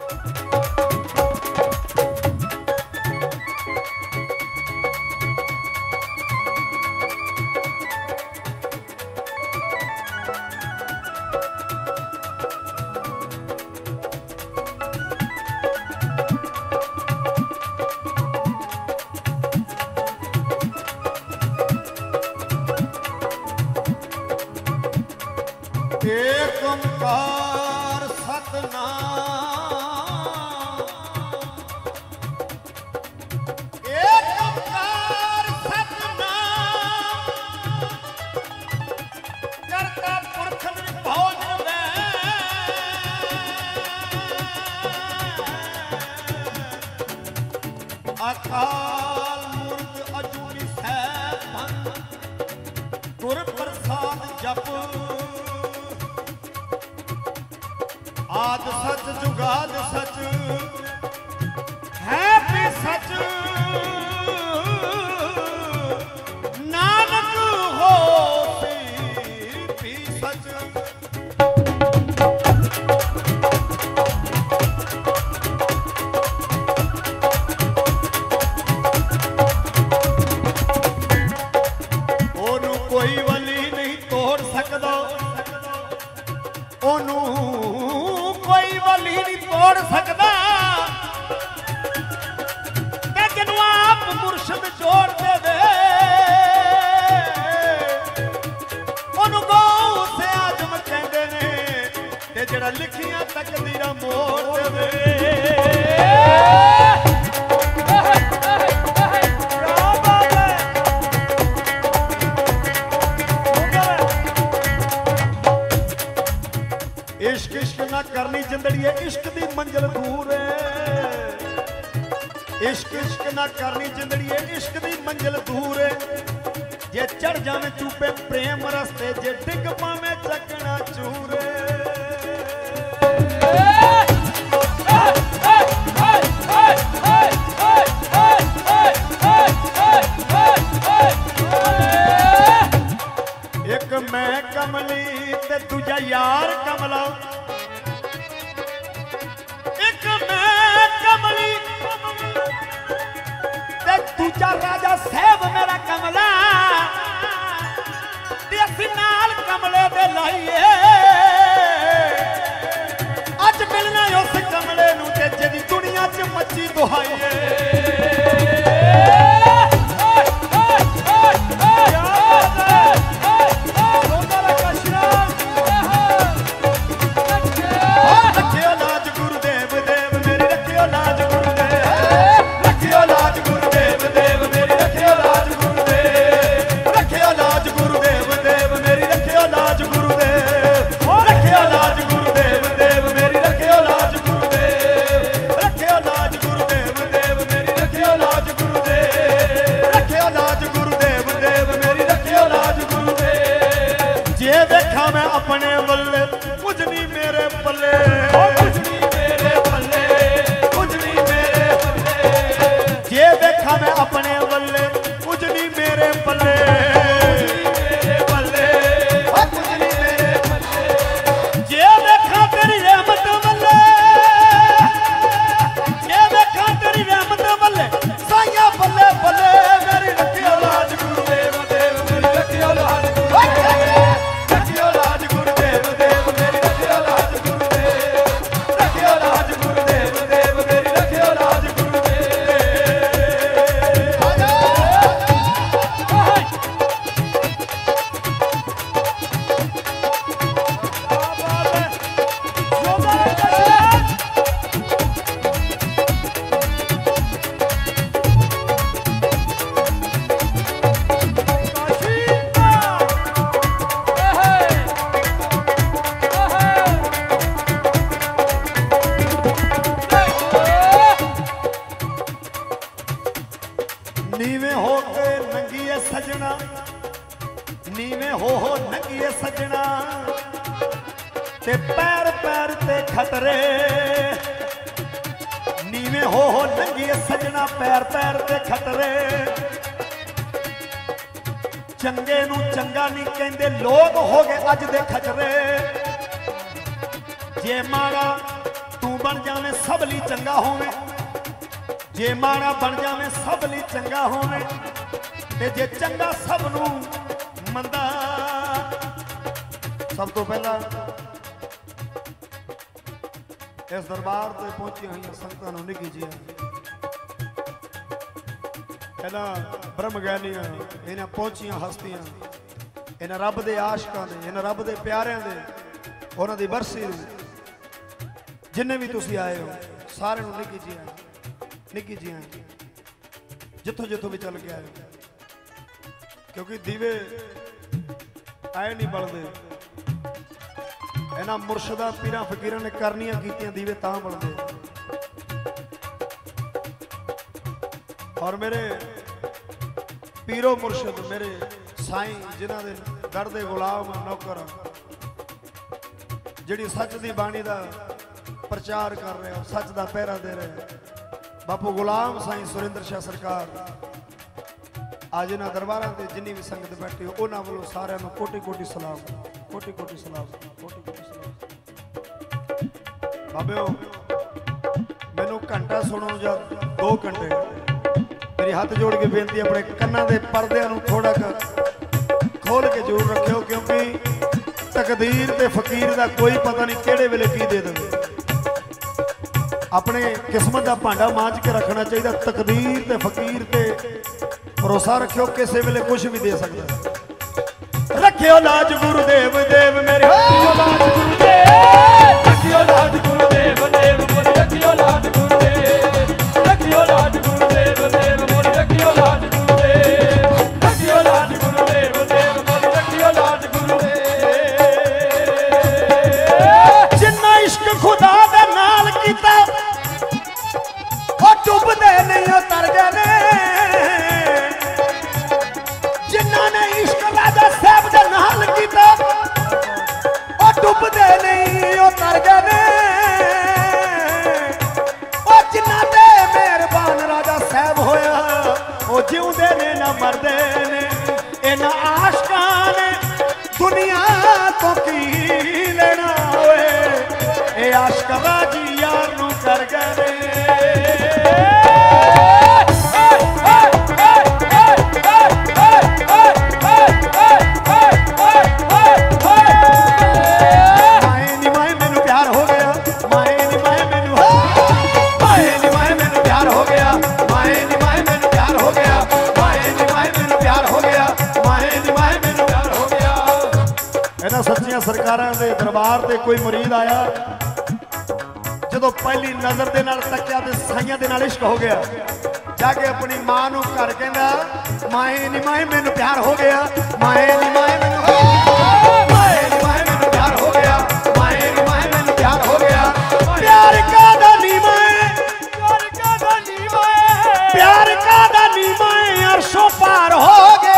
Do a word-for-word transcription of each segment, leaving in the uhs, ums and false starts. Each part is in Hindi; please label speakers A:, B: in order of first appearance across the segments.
A: एक ओंकार सतनाम, एक ओंकार सतनाम, करता पुरख निर्भव निर्वैर, अकाल मूर्त अजूनी सैभन, गुर प्रसाद जप, आद सच जुगाद सच है भी सच, नानक हो भी सच। ओनू कोई वली नहीं तोड़ सकदा, ओनू कोई वली नहीं तोड़ सकता, जिन्हों आप मुर्शद जोड़ दे दे, ओनू गौ से आजम कहते ने, ते जड़ा लिखियां तकदीरां मोड़ दे। इश्क इश्क ना करनी जिंदड़िए, इश्क दी मंजिल दूर है। इश्क इश्क ना करनी जिंदड़िए, इश्क दी मंजिल दूर है। जे चढ़ जावे चूपे प्रेम रस्ते, जे डिग पावे चकना चूर है। एक मैं कमली ते दूजा यार कमला, एक मैं कमली ते दूजा राजा साहब मेरा कमला, ते असीं नाल कमले दे लाइए, अज मिलना उस कमले नूं ते जिहदी दुनिया च मची दुहाइए। अपने बल्ले कुछ नहीं मेरे पल्ले, कुछ नहीं मेरे पल्ले, कुछ नहीं मेरे पल्ले, जे देखा मैं अपने बल्ले कुछ नहीं मेरे पल्ले, कुछ नहीं मेरे पल्ले, जे देखा तेरी रहमत बल्ले, जे देखा तेरी रहमत बल्ले, साया बल्ले बल्ले, मेरी रखी औलाद गुरुदेव देव, मेरी रखी औलाद नीवे हो के नंगिए सजना, नीवे हो हो नंगिए सजना, ते पैर पैर ते खतरे, नीवे हो हो नंगिए सजना, पैर पैर ते खतरे, चंगे नू चंगा नहीं कहंदे लोग हो गए अज दे खचरे, जे माड़ा तू बन जावे सब लई चंगा होवे, जे माड़ा बन जावे सब लई चंगा होवे, ते जे चंगा सब नूं मंदा। सब तो पहला इस दरबार से पहुंची हुई संगतां नूं निघी जी इन्हां ब्रह्म ज्ञानियां इन्हां पहुंचियां हस्तियां इन्हां रब दे आशिकां दे इन्हां रब दे प्यारियां दे उन्हां दी बरसी जिन्ने भी तुसीं आए हो सारे नूं निघी जी निघी जी जिथों जिथों भी चल के आए, क्योंकि दीवे आए नहीं बलदे, इन्हां मुर्शदा पीरां फकीरां ने करनियां कीतियां दीवे तां बलदे। और मेरे पीरो मुर्शद मेरे साईं जिन्हां दे दर दे गुलाम नौकर जिहड़ी सच दी बाणी दा प्रचार कर रहे हो, सच दा पहरा दे रहे बापू गुलाम साईं सुरेंद्र शाह सरकार, आज इन्हां दरबारां ते जिन्नी भी संगत बैठी हो उन्हां वल्लों सारिआं नूं कोटि कोटि सलाम, कोटि कोटि सलाम, कोटि कोटि सलाम। बाबेओ मैनू घंटा सुनो या दो घंटे, मेरी हाथ जोड़ के बेनती अपने कन्नां दे परदिआं नूं थोड़ा खोल के जरूर रखियो, क्योंकि तकदीर ते फकीर दा कोई पता नहीं किहड़े वेले की दे देवे। अपने किस्मत का भांडा मांझ के रखना चाहिए, तकदीर ते फकीर ते भरोसा रखियो, किसी वेले कुछ भी दे सकता। रखियो लाज गुरुदेव देव मेरे, रखियो लाज गुरुदेव, रखियो लाज गुरुदेव देव मोर, रखियो लाज गुरुदेव, रखियो लाज गुरुदेव देव मोर, रखियो लाज गुरुदेव, रखियो लाज गुरुदेव देव मोर, रखियो लाज गुरुदेव। जिन्ना इश्क खुदा दे नाल कीता डुबदे नहीं उतर गए ने, जिन्हों ने इश्क राजा साहब दे नाल कीता डुबदे नहीं उतर गए ने, जिन्हां ते मेहरबान राजा साहब होया वो जिउंदे ने ना मरदे ने। इन्हां आशिकां ने दुनिया तो की लेना होए, ये आशिक राजी यार नूं कर गए ने। सच्चियां सरकारां दे दरबार ते कोई मुरीद आया, जदों पहली नजर दे नाल तक्या ते साइयां दे नाल इश्क हो गया, जाके अपनी मां नूं घर कहंदा माए नी माए मैनू प्यार हो गया, माए नी माए मैनू माए नी माए मैनू प्यार हो गया, माए नी माए मैनू प्यार हो गया। प्यार कादा नी माए, प्यार कादा नी माए, प्यार कादा नी माए अरशों पार हो गया।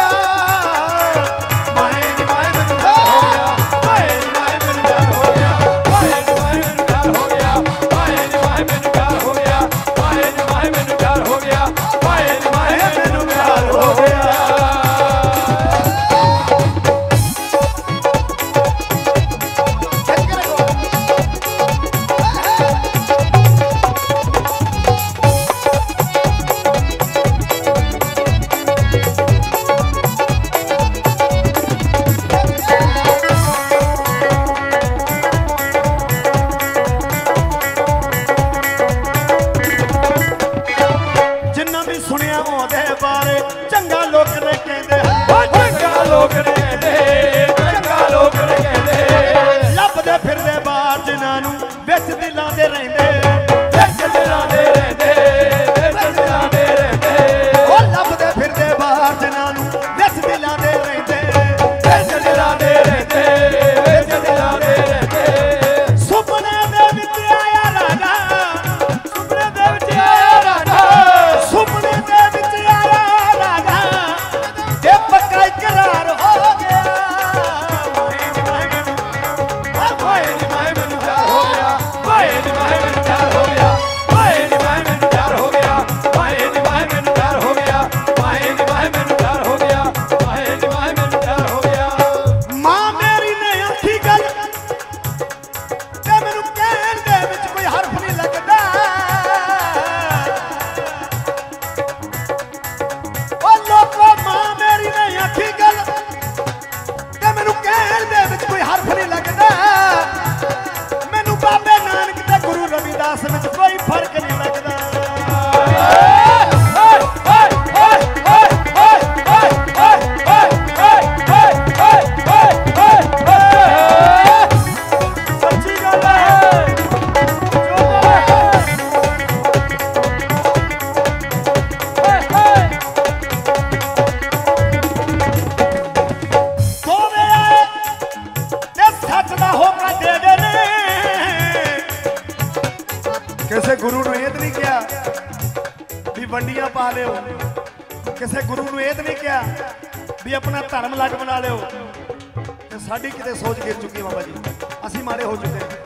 A: वंडियां पा लियो, किसी गुरु नूं ये नहीं कहा भी अपना धर्म लग बना लियो। ते साडी किते सोच गिर चुकी बाबा जी, असीं माड़े हो चुके हैं।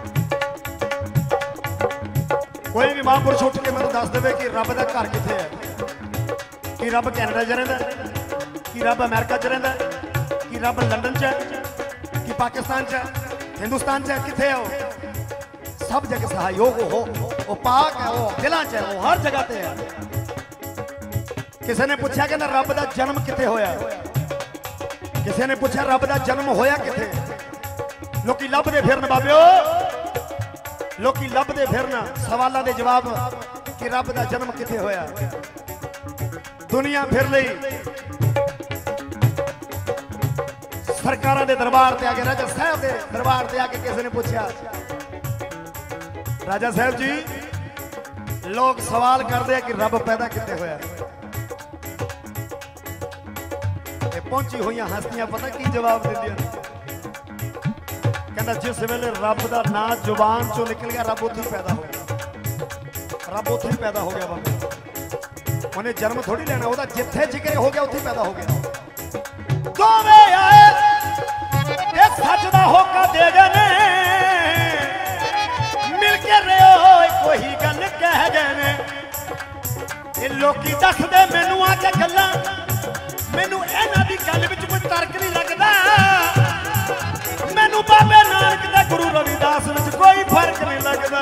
A: कोई भी महापुरुष उठ के मैनूं दस देवे कि रब दा घर कित्थे है, कि रब कैनेडा च रहिंदा, कि रब अमेरिका च रहिंदा, कि रब लंडन च है, कि पाकिस्तान च है, हिंदुस्तान च है, कित्थे है वो? सब जगह सहयोग हो, वो पाक है, वो दिलां च है, वो हर जगह ते है। किसी ने पूछा कि रब दा जन्म कित्थे होया, किसी ने पूछा रब दा जन्म होया कित्थे। लोकी लभदे फिरन बाबिओ, लोकी लभदे फिरन सवालों के जवाब कि रब दा जन्म कित्थे होया। दुनिया फिर लई सरकारां दे दरबार ते आके, राजा साहब दे दरबार ते आके किसी ने पूछा, राजा साहब जी लोग सवाल करते हैं कि रब पैदा कित्थे होया। पहुंची हुई हस्तियां पता की जवाब देंदियां, कहंदा जिस वेले रब दा नाम जुबान चो निकल गया, रब उत्थे पैदा हो गया, रब उत्थे पैदा हो गया। बाबा उन्हें जन्म थोड़ी लेना, ओदा जिथे जिक्र हो गया उत्थे पैदा हो गया। दोवे आए ये सच दा होका दे गए ने, मिल के रहो कोई गल कह गए ने। ये लोकी दस दे मैनू आके गल्लां, मैनू इन्हां दी गल विच कोई तर्क नहीं लगदा, मैनू बाबे नानक ते गुरु रविदास विच कोई फर्क नहीं लगदा।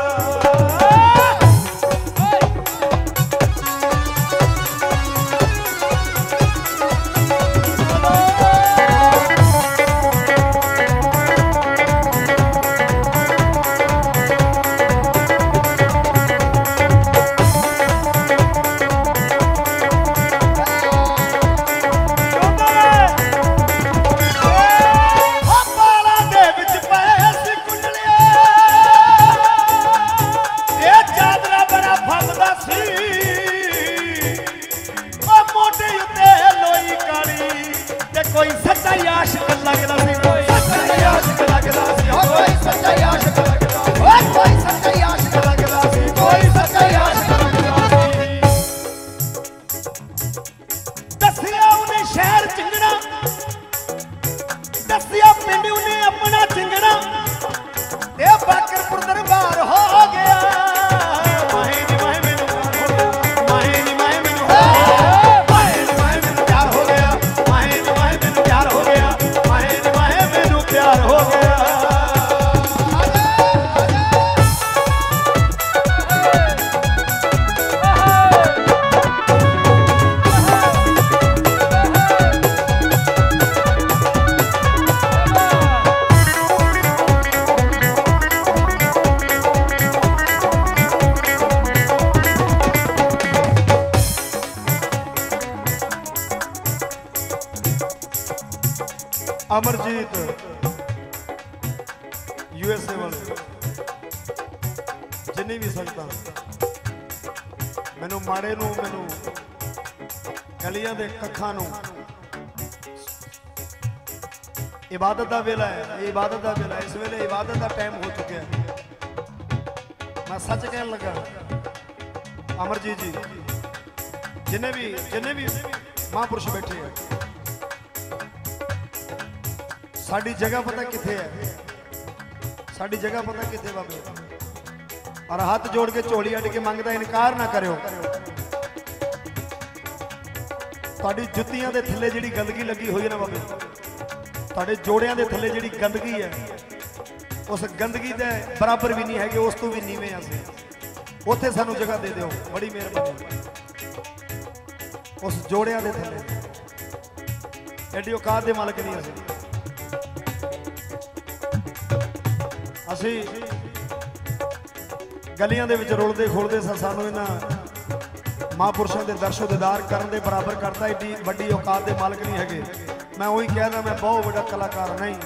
A: कोई सच्चा आशिक लगदा सी, कोई सच्चा आशिक लगदा सी, कोई सच्चा आशिक लगदा सी, कोई सच्चा आशिक लगदा सी, कोई सच्चा आशिक लगदा सी। दसिया उन्हें शहर चिंगड़ा, दसिया पिंड उन्हें अपना चिंगड़ा, ये बाकरपुर दरबार हो गया। माहे नी माहे मैनू प्यार हो गया, माहे नी माहे मैनू माहे नी माहे मैनू प्यार हो गया, माहे नी माहे मैनू प्यार हो गया, माहे नी माहे मैनू प्यार हो गया। अमरजीत यूएसए वाले जिन्नी भी संगत मैनू माड़े नू, मैनू गलियां दे कखां नू, इबादत का वेला है, इबादत का वेला, इस वेले इबादत का टाइम हो चुका है। मैं सच कह लगा अमरजीत जी, जिन्हें भी जिन्हें भी महापुरुष बैठे हैं, साड़ी जगह पता किथे है, साड़ी जगह पता किथे बाबे। और हाथ जोड़ के झोली अड़ के मंगदा इनकार ना करो। साड़ी जुत्तियां दे थल्ले जिहड़ी गंदगी लगी हुई है ना बाबे, साढ़े जोड़ियां दे थल्ले जिहड़ी गंदगी है, उस गंदगी दे बराबर भी नहीं है, उस तो भी नीवें असीं, उत्थे सानू जगह दे दिओ, बड़ी मेहरबानी। उस जोड़ियां दे थल्ले एडी औकात दे मालक नहीं असीं। असी गलियां दे विच रुलदे खुलदे सानू इन्हां महापुरुषों के दर्शो दीदार करने के बराबर करता, एडी वड्डी औकात के मालक नहीं है। मैं वही कहना, मैं बहुत बड़ा कलाकार नहीं।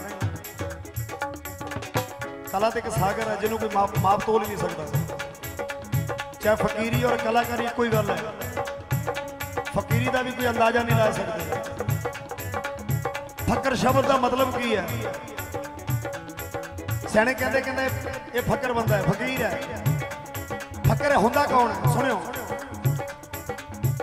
A: कला तो एक सागर है जिन्होंने कोई माप माप तोल नहीं सकता। चाहे फकीरी और कलाकारी कोई गल है, फकीरी का भी कोई अंदाजा नहीं ला सकते। फकर शब्द का मतलब की है? सियाने कहते कहते ये फकर बंदा है, फकीर है। फकर है हुंदा कौन है? सुनियो,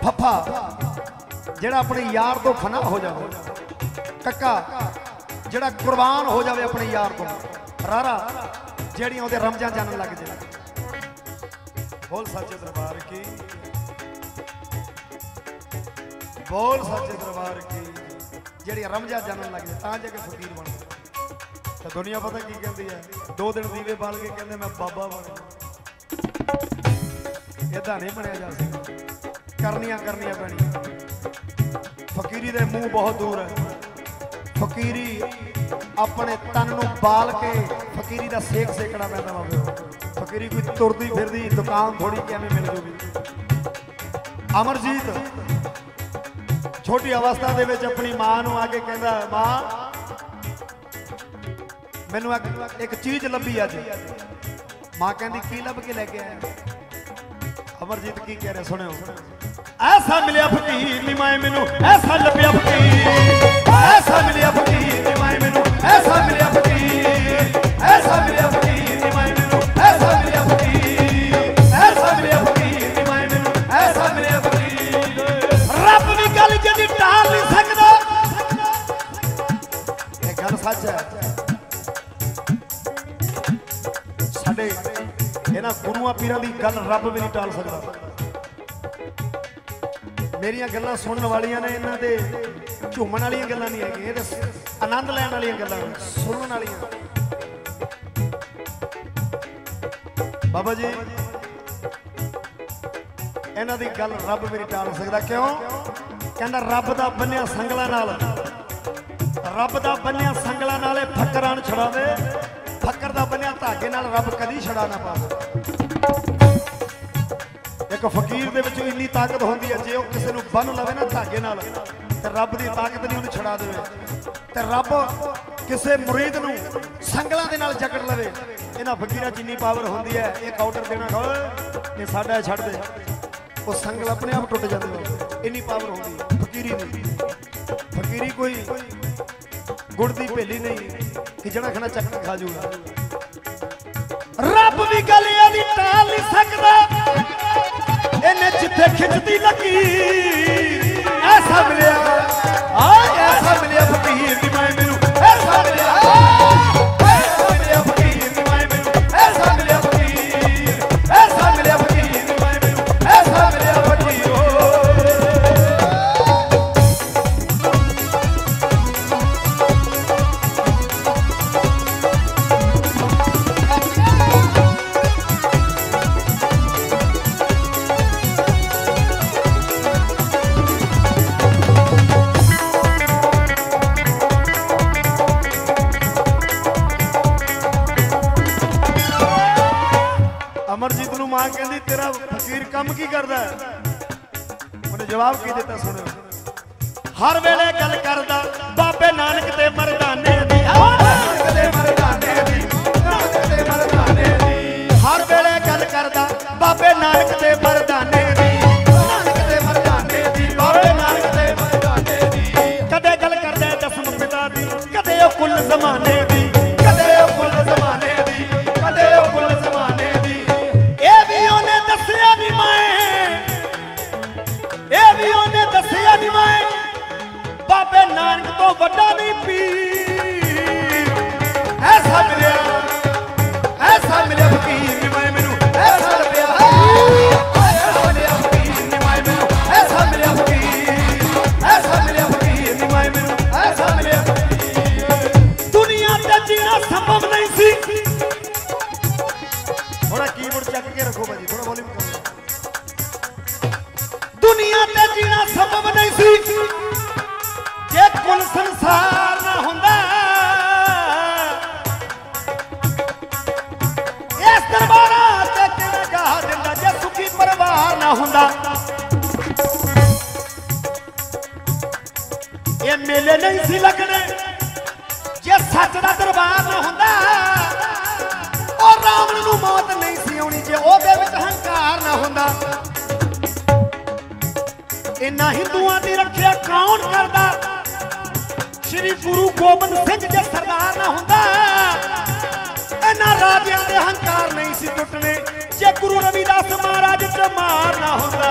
A: फफा जेड़ा अपने यार तो फना हो जाए, कक्का जेड़ा कुर्बान हो जाए अपने यार को, रारा जेड़ी ओदे रमजा जानन लग जाए। बोल सच्चे दरबार की, बोल सच्चे दरबार की, जेड़ी रमजा जानन लग जाए तां जाके फकीर बन। तो दुनिया पता की कहती है, दो दिन दीवे बाल के कहते मैं बाबा बन। इदा नहीं बनया जा सकता, करनियां करनियां पैणियां। फकीरी दे मुंह बहुत दूर है। फकीरी अपने तन नूं बाल के फकीरी दा सेक सेकना पैंदा होवे। फकीरी कोई तुरदी फिरदी दुकान थोड़ी किवें मिल जूगी। अमरजीत छोटी अवस्था दे विच अपनी मां नूं आके कहंदा, मां मैनू एक चीज लभी अज। मां कहती की लभ के लेके आया? अमरजीत की कह रहे सुनो, ऐसा मिलिया फकीर निमाए मैनू, ऐसा लभ्या फकीर, ऐसा मिलिया फकीर निमाए मैनू, ऐसा मिलिया फकीर, ऐसा मिलिया फकीर निमाए मैनू, ऐसा मिलिया फकीर, ऐसा मिलिया फकीर निमाए मैनू, ऐसा मिलिया फकीर। रब दी गल जदी टाल नहीं सकदा। ये गल सच है। इन्हां गुरुआं पीरां दी गल रब भी नहीं टाल सकता। मेरियां गल्लां सुनन वालियां ने, इन्हां दे झूमण वालियां गल्लां नहीं हैगियां, इहदे आनंद लैण वालियां गल्लां सुनन वालियां। बाबा जी इन्हां दी गल रब भी नहीं टाल सकता। क्यों? कहंदा रब दा बन्निया संगलां नाल, रब दा बन्निया संगलां नाल फकरां नूं छड़ावे, फकर दा बन्निया धागे नाल रब कदी छड़ा ना पावे। एक फकीर दे विच इन्नी ताकत होंदी है, जे वो किसी नूं बन लवे ना धागे नाल ते रब दी ताकत नहीं उन्हें छड़ा देवे। ते रब किसी मुरीद नूं संगलां दे नाल जकड़ लवे। इन्हां फकीरां च इन्नी पावर होंदी है। एक आउटर देना खाओ ये साडा छड़ दे, वो संगल अपने आप टुट जाते हो। इन्नी पावर होंदी फकीरी दी। फकीरी कोई गुड़ दी भेली नहीं कि जड़ा खाना चक खा जूगा। रब भी गल दी टाल नहीं सकदा। इन्हें जिथे खिंचती लगी ऐसा मिलिया, ऐसा मिलिया फकीर दी माए मैनू, ऐसा मिलिया, ऐसा मिलिया फकीर दी माए मैनू, ऐसा मिलिया फकीर, ऐसा मिलिया फकीर दी माए मैनू, ऐसा मिलिया फकीर। अमरजीत नूं मां कहंदी तेरा फकीर कम की करदा है? उन्हें जवाब की दिता सुनो, हर वेले गल करदा बाबे नानक ते मरदाने दी, नानक ते मरदाने दी, नानक ते मरदाने दी। हर वेले गल करदा बाबे नानक ते मरदाने दी, नानक ते मरदाने दी, बाबे नानक ते मरदाने दी। कदे गल करदा दसम पिता दी, कदे ओ कुल ज़माने दी, कदे ओ कुल ज़माने दी, कदे ओ कुल ज़माने दी। दसिया नी माए, ये भी उन्हें दसिया नी माए, बाबे नानक तो वड्डा नहीं पीर। ऐसा मिलिया, ऐसा मिलिया फकीर नी माए मैनू, ऐसा मिलिया, ऐसा मिलिया फकीर नी माए मैनू, ऐसा मिलिया फकीर, ऐसा मिलिया फकीर नी माए मैनू, ऐसा मिलिया फकीर। दुनिया ते जीना संभव नहीं सी। थोड़ा कीबोर्ड चक के रखो भाजी, थोड़ा वॉल्यूम करो। दुनिया ते जीना संभव नहीं सी जे कुल संसार ना हुंदा। इस दरबारा ते किवें गाह दिंदा जे सुखी परिवार ना हुंदा। ये मेले नहीं सी लगने जे सच दा दरबार ना हुंदा। और रावण नूं मौत नहीं सी आउणी जे ओहदे विच हंकार ना हुंदा। इन्हां हिंदुआं दी रखिया कौन करदा? श्री गुरु गोबिंद सिंह जे सरदार ना हुंदा। इन्हां राजियां दे हंकार नहीं सी टुटने जे गुरु रविदास महाराज च मार ना होंदा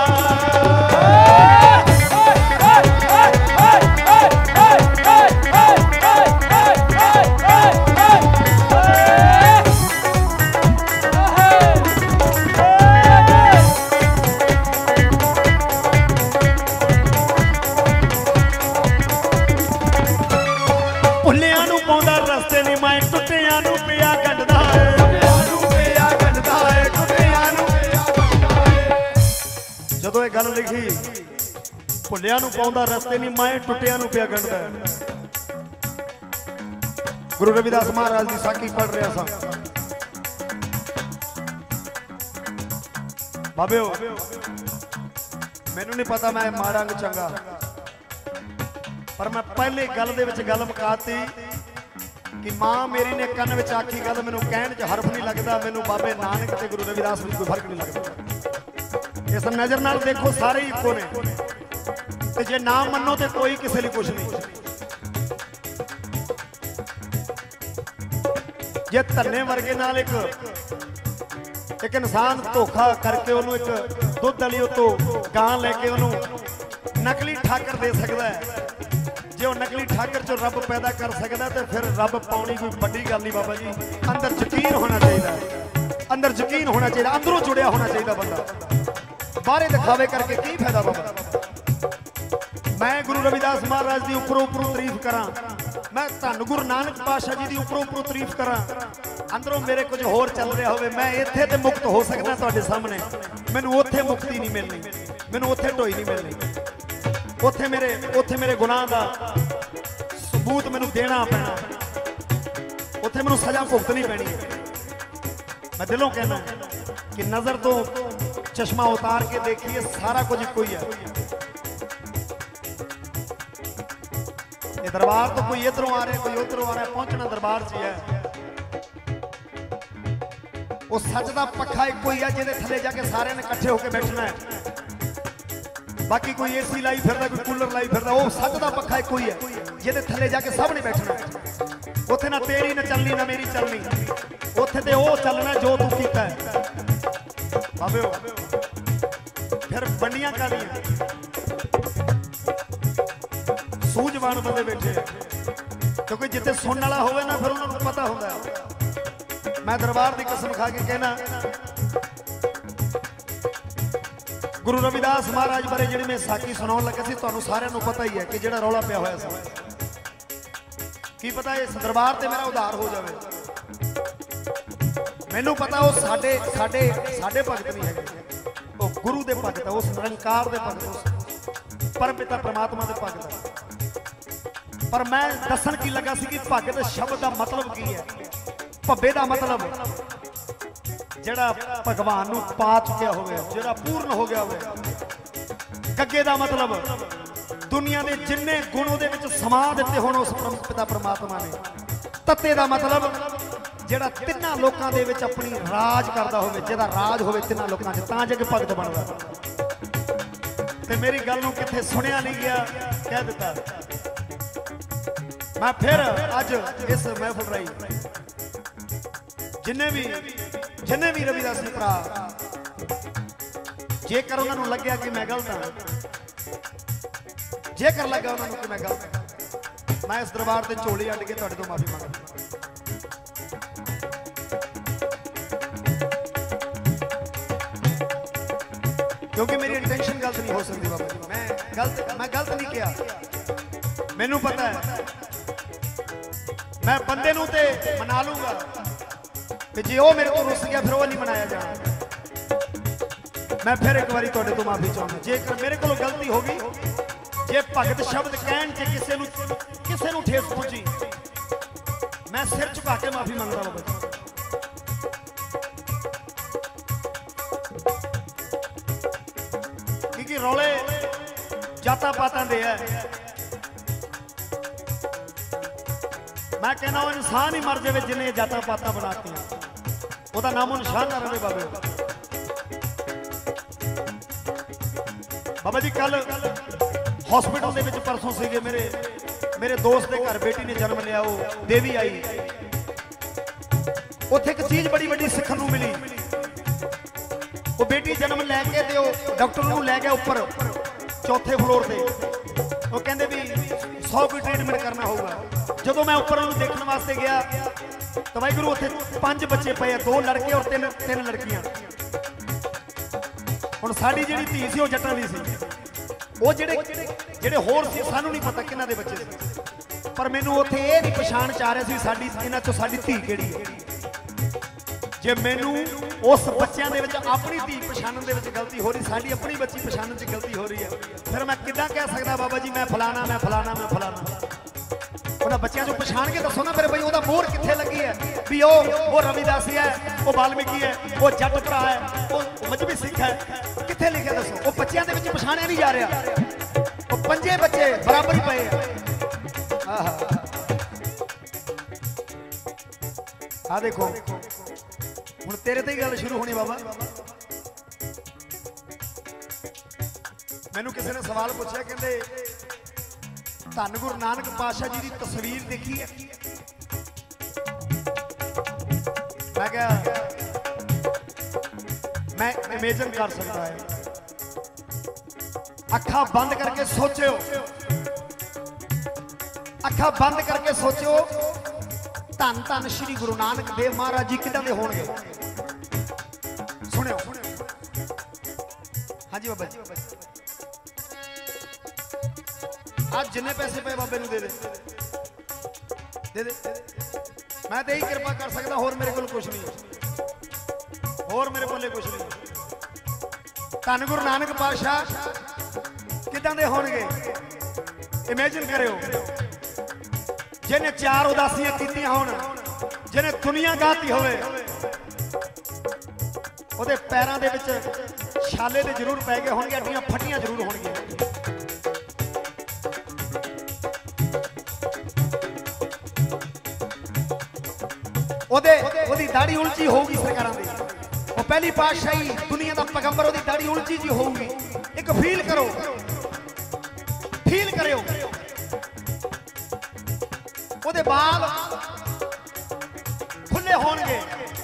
A: भुल्लियां नूं पाउंदा रस्ते नी मैं टुटियां नूं पिया गंढदा है जदों ये गल लिखी भुल्लियां नूं पाउंदा रस्ते नी मैं टुटियां नूं पिया गंढदा है गुरु रविदास महाराज की साखी पढ़ रहा सा बाबे मैनू नहीं पता मैं माड़ा कि चंगा पर मैं पहले गल दे विच गल मुकाती कि मां मेरी ने कन्न विच आखी गल मैनू कहण च हरफ नहीं लगता मैनू बाबे नानक ते गुरु रविदास में कोई फर्क नहीं लगता इस नज़र नाल देखो सारे ही इक्को ने ते जे ना मनो तो कोई किसी लिए कुछ नहीं जे धन्ने वर्गे नाल एक एक इंसान धोखा करके उन्होंने एक दुध वाली उतो गां लेके उन्होंने नकली ठाकर दे सकता है जो नकली ठाकर चो रब पैदा कर सकता तो फिर रब पाउनी कोई बड़ी गल नहीं बाबा जी अंदर यकीन होना चाहिए अंदर यकीन होना चाहिए अंदरों जुड़िया होना चाहिए बंदा बाहरे दिखावे करके की फायदा बाबा मैं गुरु रविदास महाराज की उपरों उपरों तारीफ करा मैं धन गुरु नानक पातशाह जी की उपरों उपरों तारीफ करा अंदरों मेरे कुछ होर चल रहा हो मैं इत्थे ते मुक्त हो सकता तुहाडे सामने मैनू उत्थे मुक्ति नहीं मिलनी मैनू उत्थे ढोई नहीं मिलनी उत्थे मेरे उत्थे मेरे गुनाह का सबूत मैनू देना पैना उत्थे मैनू सजा भुगतनी पैनी मैं दिलों कहना कि नज़र तो चश्मा उतार के देखिए सारा कुछ इको ही है ये दरबार तो कोई इधरों आ रहा है कोई उधरों आ रहा है पहुंचना दरबार च है वो सच का पक्खा इको ही है जिहदे थले जाके सारे ने इकट्ठे होकर बैठना है बाकी कोई एसी लाई फिरदा कोई कूलर लाई फिरदा वो सच का पक्खा इको ही है जिहदे थले जाके सब ने बैठना उत्थे ना तेरी ना चलनी ना मेरी चलनी उत्थे ते वो चलना जो तू कीता है बाबे फिर बंडियां कालियां सूझवान बंदे बैठे क्योंकि जिथे सुनने वाला होवे ना फिर उन्होंने पता होता है मैं दरबार की कसम खा के कहना गुरु रविदास महाराज बारे जी मैं साखी सुनाउण लगा सी तुहानूं सारिआं नूं पता ही है कि जिहड़ा रौला पिया होया सी की पता इस दरबार ते मेरा उधार हो जाए मैनूं पता वो साडे साडे साडे भगत नहीं है वो गुरु दे भगत है उस निरंकार दे भगत उस परम पिता परमात्मा दे भगत पर मैं दसन की लगा सी कि भगत शब्द का मतलब की है भब्बे का मतलब जिहड़ा भगवान नूं पा चुकिया होवे जिहड़ा पूर्ण हो गया होवे गग्गे का मतलब दुनिया के जिन्ने गुण उहदे विच समा दिते होण उस परम पिता परमात्मा ने तत्ते का मतलब जिहड़ा तिन्हां लोकां दे विच अपनी राज करदा होवे जिहदा राज होवे तिन्हां लोकां च तां जे भगत बनदा ते मेरी गल नूं किथे सुनिया नहीं गया कह दिता मैं फिर अज इस महफिल रही जिन्ने भी जिन्ने भी रविदास भरा जेकर उन्होंने लग्या कि मैं गलत हाँ जेकर लगा उन्होंने कि मैं गलत मैं इस दरबार से झोली अड्ड के तुहाडे तो माफी मंगदा क्योंकि मेरी इंटेंशन गलत नहीं हो सकती बाबा जी मैं गलत मैं गलत नहीं किया मैनू पता है मैं बंदे नूं ते मना लूंगा कि जे वो मेरे को रुस गया फिर वो नहीं मनाया जाना मैं फिर एक बारी तुहाडे तो माफी चाहुंदा जेकर मेरे को गलती होगी जे भगत शब्द कहण च किसे नूं किसे नूं ठेस पहुंची मैं सिर झुका के माफी मंगदा बाबा क्योंकि रौले जाता पातां दे है मैं कहना वो इंसान ही मर जाए जिन्हें जाता पाता बनाती वह नामो निशान ना रहे बाबे बाबा जी कल हॉस्पिटल के परसों से मेरे मेरे दोस्त के घर बेटी ने जन्म लिया वो देवी आई उत्थे एक चीज बड़ी बड़ी सीखने को मिली वो बेटी जन्म लैके तो डॉक्टर को लै गया उपर चौथे फ्लोर से, वो कहते भी सौ कोई ट्रीटमेंट करना होगा। जो मैं उपर देखने वास्ते गया तो भाई गुरु उत्थे पांच बच्चे पे, दो लड़के और तीन तीन लड़कियां। हुण साडी जिहड़ी धी सी वो जट्टां दी सी, वो जिहड़े जिहड़े होर सी सानू नहीं पता किन्हां दे बच्चे सी, पर मैनू उत्थे ये नहीं पछाण च आ रहा सी साडी इन्हां चों साडी धी किहड़ी है। जे मैनू उस बच्चों के अपनी धी पछाणन दे विच गलती हो रही, साड़ी अपनी बच्ची पछाणन च गलती हो रही है, फिर मैं किदां कह सकदा बाबा जी मैं फलाना मैं फलाना मैं फलाना। उन्होंने बच्चों को पछाण के दसो ना फिर बई ओहदा मोहर कित्थे लगी है भी ओ वो रविदासी है, वो वाल्मीकि है, वो जट भरा है, वो मजहबी सिख है, कित्थे लिखिया दसो। वो बच्चों के विच पछाणिया नहीं जा रहा, वो पंजे बच्चे बराबर ही पे आ देखो हुण तेरे ते ही गल शुरू होनी बाबा। मैनू किसी ने सवाल पूछा कहते धन गुरु नानक पातशाह जी की तस्वीर देखी है? मैं क्या मैं इमेजिन कर सकता है, अखा बंद करके सोचो, अखा बंद करके सोचो धन धन श्री गुरु नानक देव महाराज जी किदां दे होणगे। सुनियो हाँ जी बाबा जी, आज जिन्ने पैसे पे बाबे नूं दे दे दे दे, मैं तो यही कृपा कर सकता, होर मेरे को कुछ नहीं, होर मेरे को कुछ नहीं। धन गुरु नानक पातशाह किदां दे होणगे इमेजिन करियो, जिन्हें चार उदासियां कीतियां होण, जिन्हें दुनिया गाती होवे, ਉਹਦੇ पैरों के विच छाले दे जरूर पै गए होणगे, अड्डियां फटियां जरूर होणगियां। ਉਹਦੇ ਉਹਦੀ दाढ़ी उलझी होगी सरकारां दी, वो पहली पातशाही दुनिया का पैगंबर, ਉਹਦੀ दाढ़ी उलझी जी होगी। एक फील करो, फील करियो, ਉਹਦੇ बाल खुले होणगे।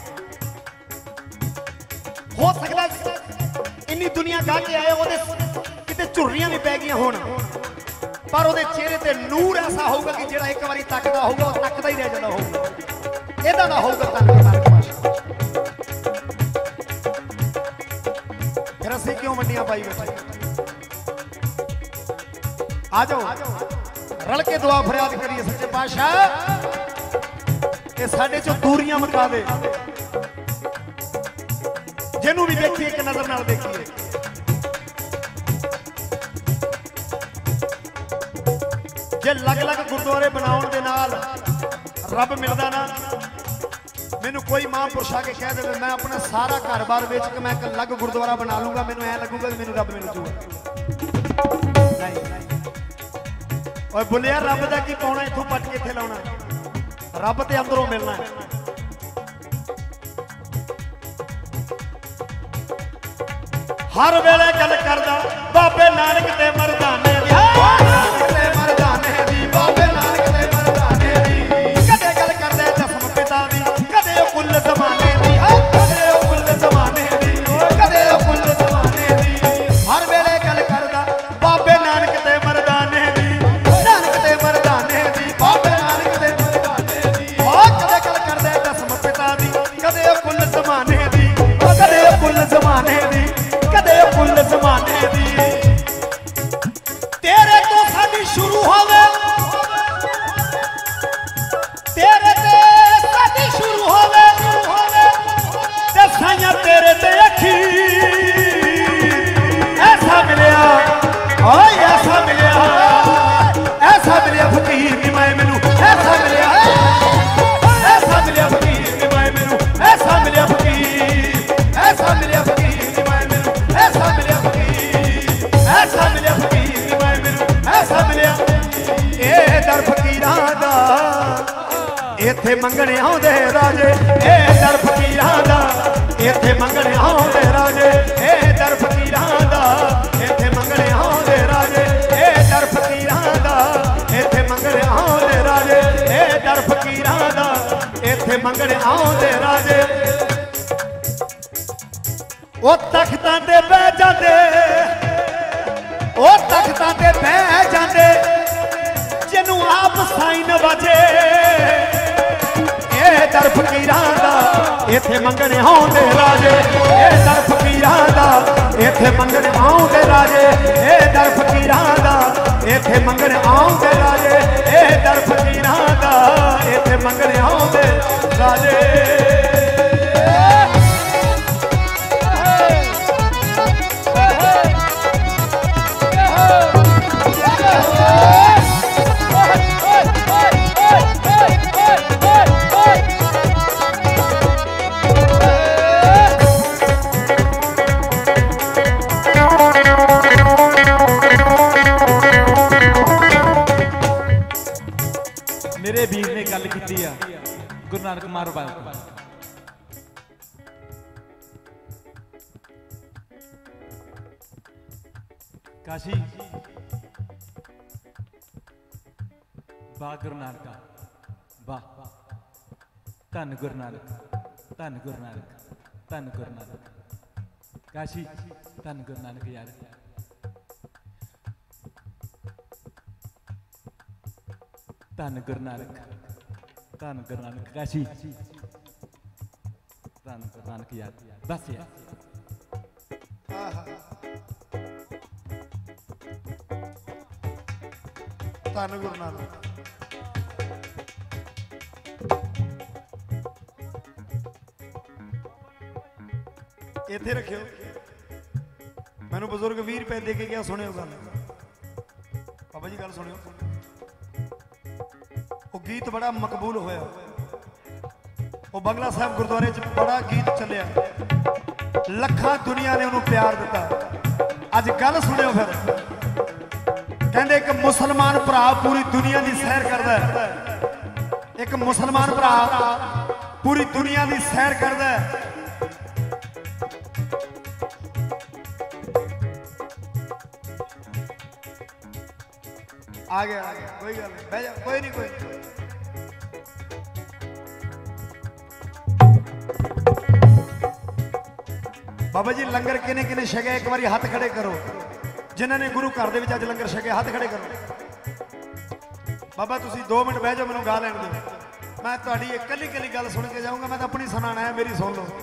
A: हो सकता इन्नी दुनिया गा के आए ਉਹਦੇ किते झुर्रियां भी पै गईयां होण, पर ਉਹਦੇ चेहरे ते नूर ऐसा होगा कि ਜਿਹੜਾ एक बारी तकदा होगा वो तकदा ही रह जाता होगा। इहदा ना होगा धन गुरु नानक पातशाह। फिर असीं क्यों मंडियां पाई बैठे? आ जाओ रल के दुआ फरियाद करिए सच्चे पातशाह कि साडे चों दूरियां मुका दे, जिन्हों भी देखिए एक नजर नाल देखिए। जे लग लग गुरुद्वारे बनाउण दे नाल रब मिलदा ना, मैनू कोई महापुरुष आके कह दे मैं अपना सारा घर बार बेच के मैं एक अलग गुरुद्वारा बना लूंगा, मैनू ऐ लगूगा कि मैनू रब मिल जूगा। नहीं और बुलिया रब दा की पाउणा, इत्थों पट के इत्थे लाउणा, रब ते अंदरों मिलना है। हर वेले गल करदा बाबे नानक ते मरदाने दी, नानक ते मरदाने दी, बाबे नानक ते मरदाने दी। कदे गल करदे दसम पिता दी, कदे कुल जमाने दी, कदे कुल जमाने दी, कदे कुल जमाने दी। हर वेले गल करदा बाबे नानक ते मरदाने दी, नानक ते मरदाने दी, बाबे नानक ते मरदाने दी। कदे गल करदे दसम पिता दी, कदे कुल जमाने दी, कदे कुल जमाने दी, कदे कुल जमाने दी। तेरे तो साडी शुरू होवे, तेरे ते साडी शुरू होवे, ते साइयां तेरे ते अखीर। ऐसा मिलिया ओए ऐसा मिलिया, ऐसा मिलिया फकीर दी माए मैनू, ऐसा मिलिया, ऐसा मिलिया फकीर दी माए मैनू, ऐसा मिलिया फकीर, ऐसा मिलिया फकीर दी माए मैनू, ऐसा मिलिया फकीर, ऐसा मिलिया फकीर दी माए मैनू, ऐसा मिलिया। ए दर फकीरां दा इत्थे मंगणे आउंदे राजे, ए दर फकीरां दा इत्थे मंगणे आउंदे राजे, ए दर फकीरां दा इत्थे मंगणे आउंदे राजे, ए दर फकीरां दा इत्थे मंगणे आउंदे राजे, ए दर फकीरां दा इत्थे मंगणे आउंदे राजे। ओ तख्तां ते बह जांदे ओ तख्तां ते बह जांदे जिन्नू आप साइन वजे ए दर फकीरां दा इत्थे मंगणे आउंदे राजे ए दर फकीरां दा इत्थे मंगणे आउंदे राजे ए दर फकीरां दा इत्थे मंगणे आउंदे राजे ए दर फकीरां दा इत्थे मंगणे आउंदे राजे मेरे वीर ने गल की गुरु नानक मारवाल काशी वाह गुरु नानक वाह धन गुरु नानक धन गुरु नानक धन गुरु नानक काशी धन गुरु नानक यार धन गुरु नानक धन गुरु नानक काशी धन गुरु नानक यार बस यार धन गुरु नानक इत्थे रखियो मैनू बुजुर्ग बीस रुपए दे के गया सुनियो गल बाबा जी गल सुनियो गीत बड़ा मकबूल होया वो बंगला साहब गुरुद्वारे च बड़ा गीत चलिया लखा दुनिया ने उन्होंने प्यार दिता अज गल सुनियो फिर कहते एक मुसलमान भरा पूरी दुनिया की सैर करता है एक मुसलमान भरा पूरी दुनिया की सैर करता है आ गया आ गया कोई गल नहीं बह जा कोई नहीं कोई नहीं बाबा जी लंगर किने किने छके एक बार हाथ खड़े करो जिन्होंने गुरु घर दे विच अज लंगर छके हाथ खड़े करो बाबा तुसी दो मिनट बह जाओ मैनूं गा लैण दो मैं तुहाडी एक कली कली गल सुन के जाऊंगा मैं तो अपनी सुनाना है मेरी सुन लो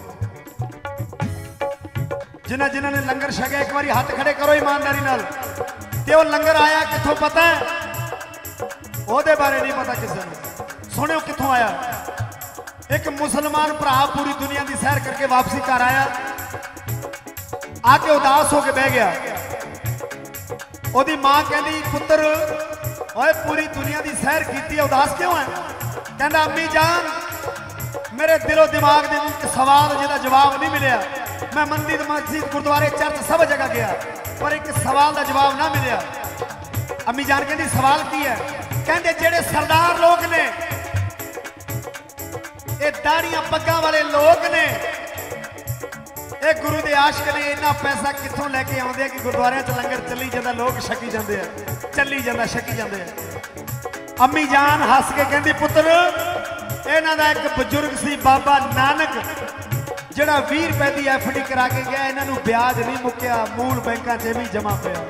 A: जिन्हां जिन्हां ने लंगर छके एक बार हाथ खड़े करो ईमानदारी नाल ते वो लंगर आया कित्थों पता है ओहदे बारे नहीं पता किसी ने सुनियो कित्थों आया एक मुसलमान भरा पूरी दुनिया की सैर करके वापसी घर आया आके उदास होके बह गया ओदी मां कहती पुत्र ओए पूरी दुनिया की सैर की उदास क्यों है कहना अम्मी जान मेरे दिलो दिमाग दे विच सवाल जिहदा जवाब नहीं मिलिया मैं मंदिर मस्जिद गुरुद्वारे चर्च सब जगह गया पर एक सवाल का जवाब ना मिलिया अम्मी जान कहती सवाल की है कहते जेड़े सरदार लोग ने ये दाड़ियां पग्गां वाले लोग ने ये गुरु दे आशिक ने इन्ना पैसा कित्थों लैके आउंदे कि गुरुद्वारे च लंगर चली जांदा लोग छकी जांदे आ चली जांदा छकी जांदे आ अम्मी जान हस के कहती पुत्र इन्हां दा एक बजुर्ग सी बाबा नानक जिहड़ा बीस रुपए की एफ डी करा के गया इन्हां नूं ब्याज नहीं मुक्या मूल बैंकां च भी जमा पिया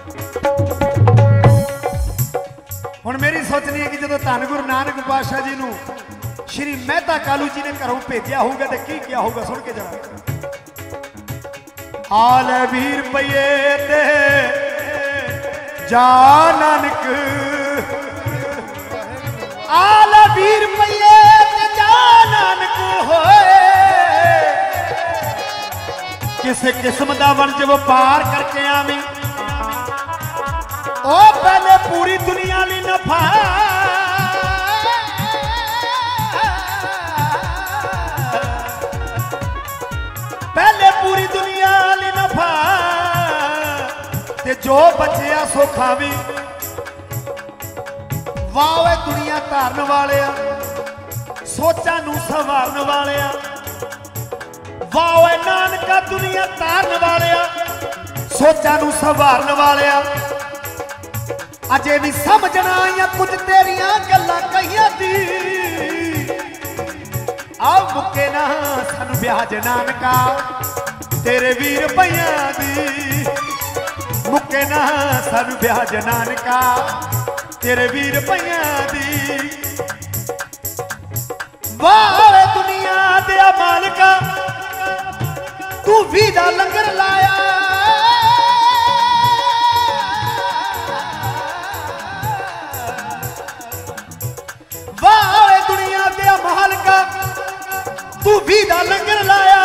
A: हुण मेरी सोचनी है कि जो धन गुरु नानक पातशाह जी नूं श्री मेहता कालू जी ने घरों भेजा होगा तो की किया होगा सुन के जरा आल बीस रुपये ते जा नानक आल बीस रुपये ते जा नानक होए किसी किस्म का वंज वपार करके आवी ओ पहले पूरी दुनिया ली नफा पहले पूरी दुनिया ली नफा ते जो बचिया सो खावी वाह दुनिया धारन वाले सोचा नू संवारन वाले वाह नानका दुनिया धारन वाले सोचा नू संवारन वाले अजे भी समझना या कुछ तेरिया गल्लां कहियां दी आओ मुके ना सानू ब्याज नानका तेरे वीर पइयां दी मुक्के ना सानू ब्याज नानका तेरे वीर पइयां दी वाह दुनिया दे मालिका तू भी दा लंगर लाया वाह दुनिया दे मालिका तू भी दा लंगर लाया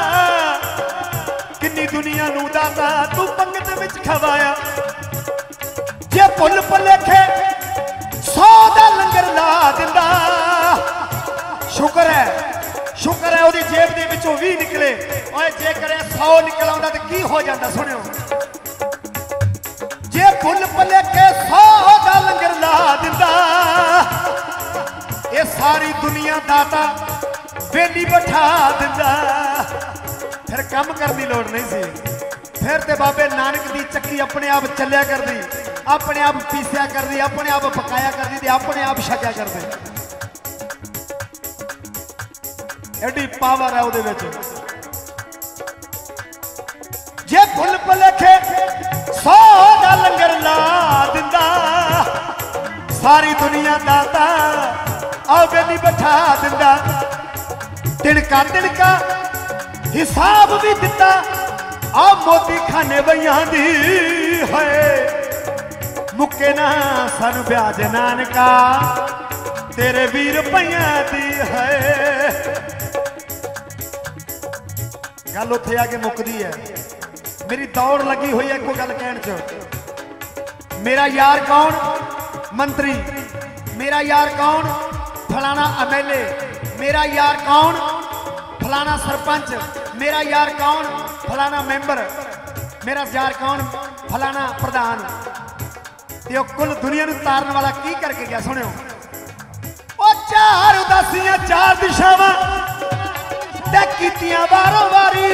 A: किन्नी दुनिया नू दाता तू पंगत विच खवाया जे भुल भुलेखे सौ दा लंगर ला दिंदा शुक्र है शुक्र है ओदी जेब दे विचों भी निकले ओए जे करे सौ निकल आउंदा ते की हो जांदा सुनियो जे भुल भुलेखे सौ दा लंगर ला दिंदा ये सारी दुनिया दाता वेली बैठा दिंदा फिर कम करने की लोड़ नहीं सी फिर ते बाबे नानक दी चक्की अपने आप चलिया कर दी अपने आप पीसिया कर दी अपने आप पकाया कर दी अपने आप छकिया कर दी एडी पावर है उहदे विच जे भुल भुलेखे सौ दा लंगर ला दिंदा सारी दुनिया दाता आओ वेली बैठा दिंदा तिनका तिनका हिसाब भी दिता आ मोती खाने बइयां दी है मुक्के ना सानू ब्याज नानका तेरे वीर पइयां दी है गल उत्थे आके मुकदी है मेरी दौड़ लगी हुई है कोई गल कहण च मेरा यार कौन मंत्री मेरा यार कौन फलाना एमएलए मेरा यार कौन फलाना सरपंच मेरा यार कौन फलाना मेंबर मेरा यार कौन फलाना प्रधान ते कुल दुनिया नूं तारन वाला की करके गया सुनियो ओ चार उदासियां चार दिशावां ते कीतियां वारों वारी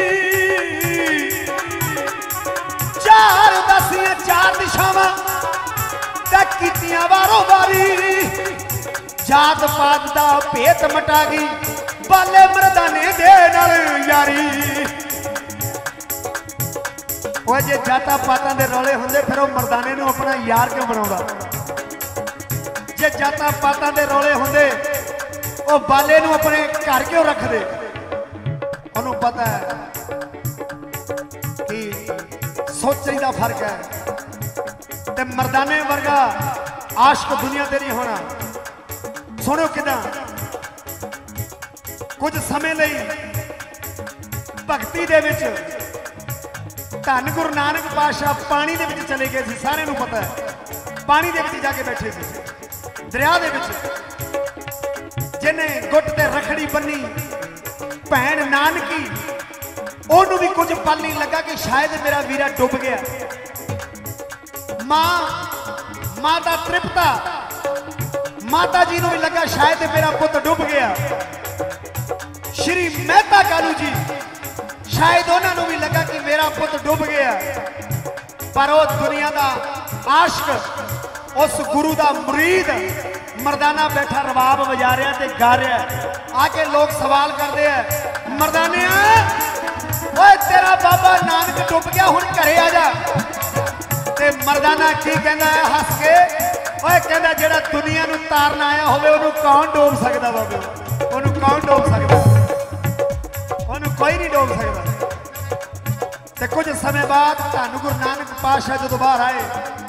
A: चार उदासियां चार दिशावां ते कीतियां वारों वारी जात पात दा भेत मटा गई बाले मर्दाने दे नाल यारी वो जे जाता पाता दे रौले हुंदे फिर वो मर्दाने नूं अपना यार क्यों बनाउंदा जे जाता पाता दे रौले हुंदे वो बाले नूं अपने घर क्यों रखदे उन्होंने पता है कि सोचने का फर्क है ते मर्दाने वर्गा आशिक दुनिया ते नहीं होना सुनो किदा कुछ समय लई भगती दे विच धन गुरु नानक पातशाह पानी दे विच चले गए सी सारे नूं पता है पानी दे विच जाके बैठे सी दरिया दे विच जिन्हें गुट ते रखड़ी बन्नी भैन नानकी ओनू भी कुछ पल नहीं लगा कि शायद मेरा वीरा डुब गया मां माता तृप्ता माता जी नूं भी लगा शायद मेरा पुत डुब गया श्री मेहता कालू जी शायद उन्होंने भी लगा कि मेरा पुत डुब गया पर वो दुनिया का आशिक उस गुरु का मुरीद मर्दाना बैठा रबाब बजा रहा ते गा रहा आके लोग सवाल करते हैं मर्दाने ओए तेरा बाबा नानक डुब गया हुण घरे आ जा ते मर्दाना की कहना है हस के ओए कहना जेड़ा दुनिया नूं तारन आया होवे ओनू कौन डोब सकदा बाबे ओनू कौन डोब सकदा ओनू कोई नहीं डोब सकदा ते कुछ समय बाद धन गुरु नानक पातशाह जो बाहर आए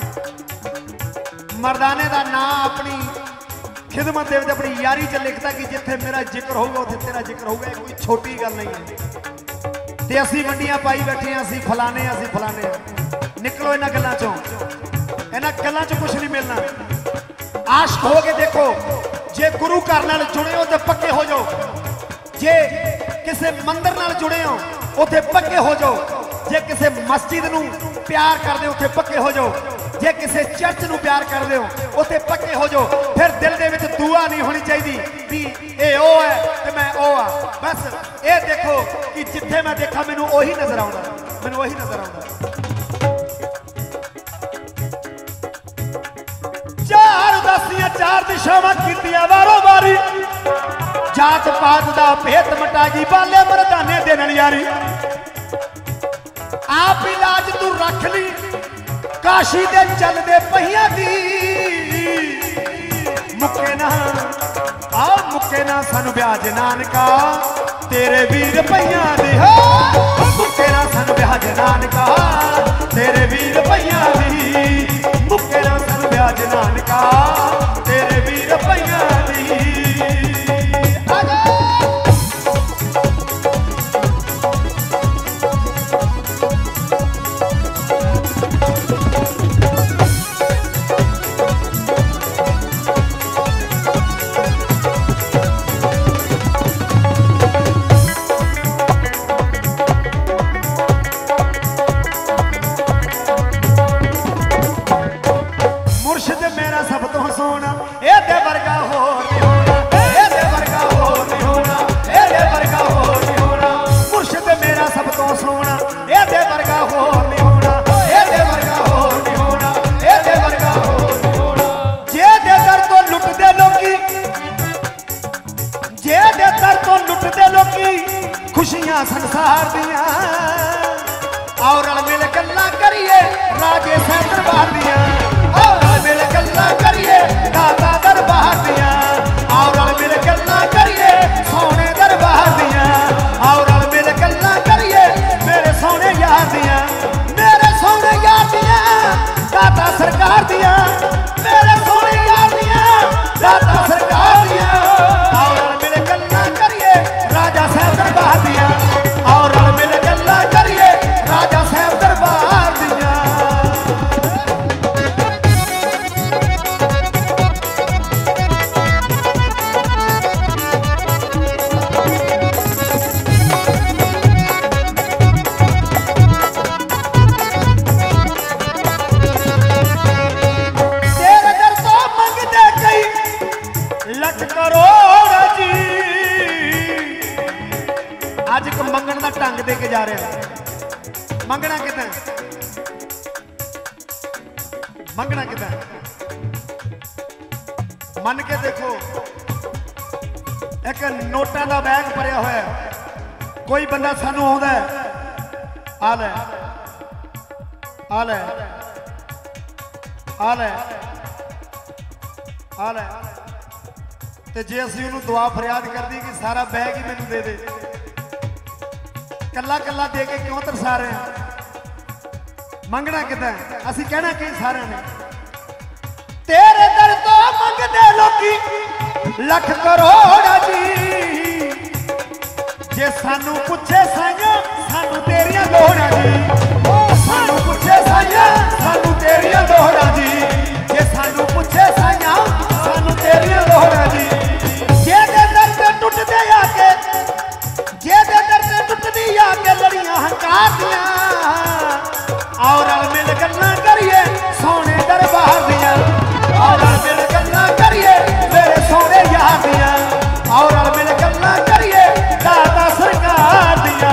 A: मर्दाने का नाम अपनी खिदमत दे विच अपनी यारी च लिखता कि जिथे मेरा जिक्र होगा उत्थे तेरा जिक्र होगा कोई छोटी गल नहीं है ते असीं वंडियां पाई बैठे हैं असीं फलाने असीं फलाने निकलो इन्हां गल्लां चों इन्हां गल्लां चों कुछ नहीं मिलना आशिक हो के देखो जे गुरु घर नाल जुड़े हो तो पक्के हो जाओ जे किसी मंदिर नाल जुड़े हो उत्थे पक्के हो जाओ जे किसी मस्जिद नूं प्यार करदे हो उत्थे पक्के हो जाओ जे किसी चर्च नूं प्यार करदे हो उत्थे पक्के हो जाओ फिर दिल दे विच दुआ नहीं होनी चाहिए भी ए ओ है ते मैं ओ आ बस ये देखो कि जिथे मैं देखा मैनूं ओही नजर आउंदा मैनूं ओही नजर आउंदा चार उदासियां चार दिशावां कीतियां वारो वारी जात पात दा भेत मटा गई बाले मर्दाने दे नाल यारी आप इलाज तू रख ली काशी दे चलदे पहिया दी मुक्के ना आ मुक्के ना सानू ब्याज नानका तेरे वीर पहिया दी हो मुक्के ना सानू ब्याज नानका तेरे वीर पहिया दी मुक्के ना सानू ब्याज नानका तेरे वीर पहिया दी खुशियां संसार दिया और मिल गल्ला करिए राजे से दरबार दिया और मिल गल्ला करिए दादा दरबार दिया और मिल गल्ला करिए सोने दरबार दिया और मिल गल्ला करिए मेरे सोने यार दिया मेरे सोने यार दिया दादा सरकार दिया मेरे सोने यार दिया दादा सरकार दिया और मिल गल्ला करिए राजा साहब दरबार दिया और मिल गल्ला करिए राजा साहब दरबार दिया तेरे दर तो मंगते कई लख करोड़ जी आज एक मंगण का ढंग दे के जा रहे हैं मंगना कितना मंगना कितना मन के देखो एक नोटा का बैग भरिया होया कोई बंदा सानू आउंदा आ ले आ ले आ ले आ ले ते जे असीं उहनूं दुआ फरियाद कर दी कि सारा बैग ही मैनूं दे दे कला कला दे के क्यों तरसा रहे हैं मंगना कितना असी कहना कि सारे ने तेरे दर तो मंगते लोकी लख करोड़ जी जे सानू पूछे साइया सानू तेरियां लोड़ां जी सानू पूछे साइया सानू तेरियां लोड़ां जी जे सानू पूछे साइया सानू तेरियां लोड़ां जी जे दे दर ते टुटदे आके जे दे दर ते टुटदी आके लड़ियां हंकार दियां और मिल गल्लां करिए सोने दरबार दियां और मिल गल्लां करिए मेरे सोने यार दियां और मिल गल्लां करिए दादा सरकार दियां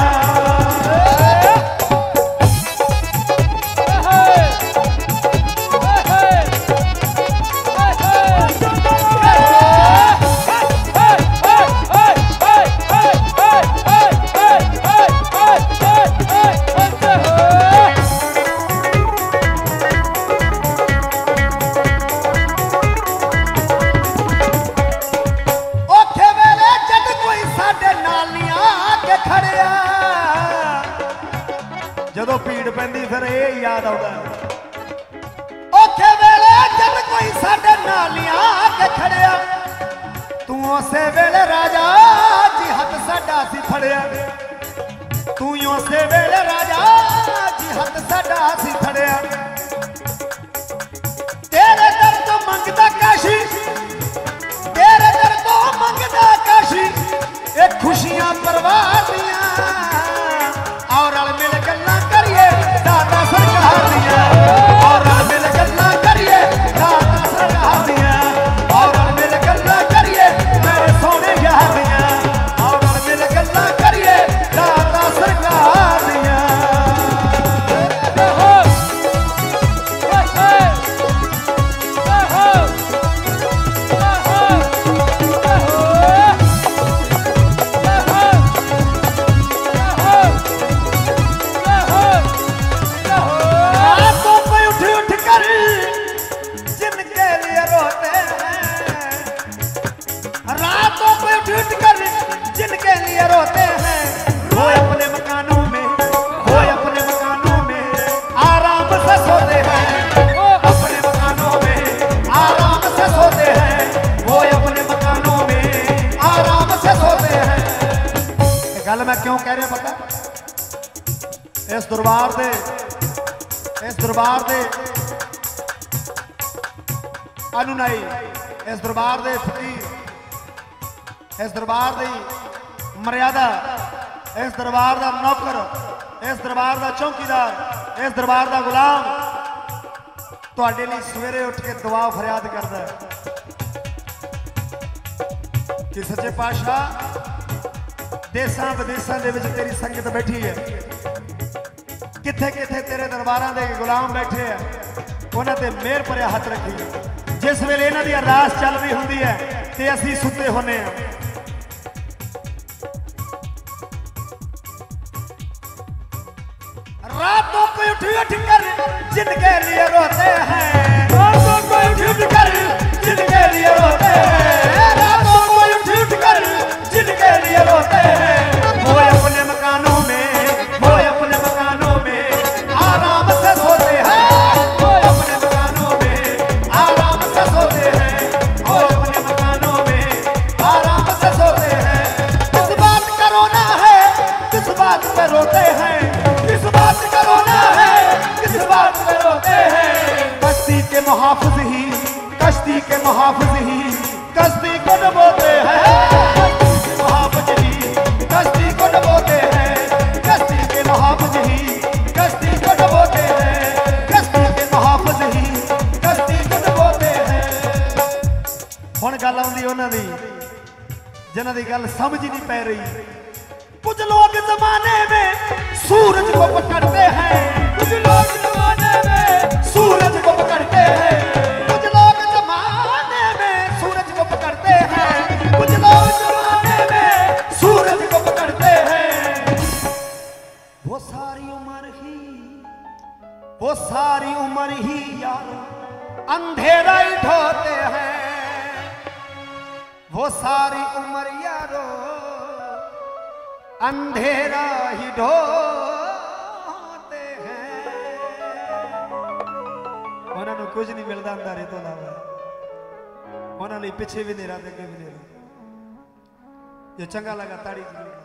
A: जदों भीड़ पैंदी फिर ये याद आता औखे वेले जब कोई साडे नालियां आके खड़िया तू उसे वेले राजा जी हथ साडा सी फड़िया तू उसे वेले राजा जी हथ साडा सी फड़िया तेरे दर तो मंगदा काशी तेरे दर तो मंगदा काशी ये खुशियां परवार दियां और मिल गल्लां करिए दादा सरकार दियां और मिल गल्लां करिए दादा सरकार दियां और मिल गल्लां करिए मेरे सोने यार दियां और मिल गल्लां करिए दादा सरकार दियां लिए रोते हैं, वो अपने मकानों में, वो अपने मकानों में आराम से सोते हैं, वो अपने मकानों में आराम से सोते हैं, वो अपने मकानों में आराम से सोते हैं। गल मैं क्यों कह रहा पता, इस दरबार दे इस दरबार दे अनुनाई, इस दरबार दे फकीर, इस दरबार दी मर्यादा, इस दरबार दा नौकर, इस दरबार दा चौकीदार, इस दरबार दा गुलाम तुहाडे लई सवेरे उठ के दुआ फरियाद करदा है कि सच्चे पातशाह देसां विदेसां दे विच तेरी संगत बैठी है, किथे किथे तेरे दरबारां दे गुलाम बैठे हैं, उन्हां ते मेहर भरिया हथ रखी। जिस वेले इन्हां दी अरदास चल रही हुंदी है ते असीं सुते होने हैं। रातों को उठ उठ कर जिनके लिए रोते हैं, रातों को उठ उठ कर जिनके लिए रोते हैं, रातों को उठ उठ कर जिनके लिए रोते हैं, वो अपने मकानों में, वो अपने मकानों में आराम से सोते हैं, वो अपने मकानों में आराम से सोते हैं, वो अपने मकानों में आराम से सोते हैं। किस बात का रोना है, किस बात पे रोते हैं, किस बात का रोना है, किस बात पे रोते हैं। कश्ती के मुहाफिज ही, कश्ती के मुहाफिज ही कश्ती को डुबोते हैं, कश्ती के मुहाफिज ही कश्ती को डुबोते हैं, कश्ती के मुहाफिज ही कश्ती को डुबोते हैं, कश्ती के मुहाफिज ही कश्ती को डुबोते हैं। हुण गल आउंदी उन्हां दी जिन्हां दी गल समझ ही नहीं पै रही। कुछ लोग जमाने में सूरज को पकड़ते हैं, कुछ लोग जमाने में सूरज को पकड़ते हैं, कुछ लोग जमाने में सूरज को पकड़ते हैं, कुछ लोग जमाने में सूरज को पकड़ते हैं। वो सारी उम्र ही, वो सारी उम्र ही यार अंधेरा ही ढोते हैं, वो सारी उम्र यारो अंधेरा ही ढोते हैं। उन्होंने कुछ नहीं मिलता अंधारे तो इलावा, उन्होंने पिछे भी नहीं रहते, भी नहीं रहते। जो चंगा लगा ताड़ी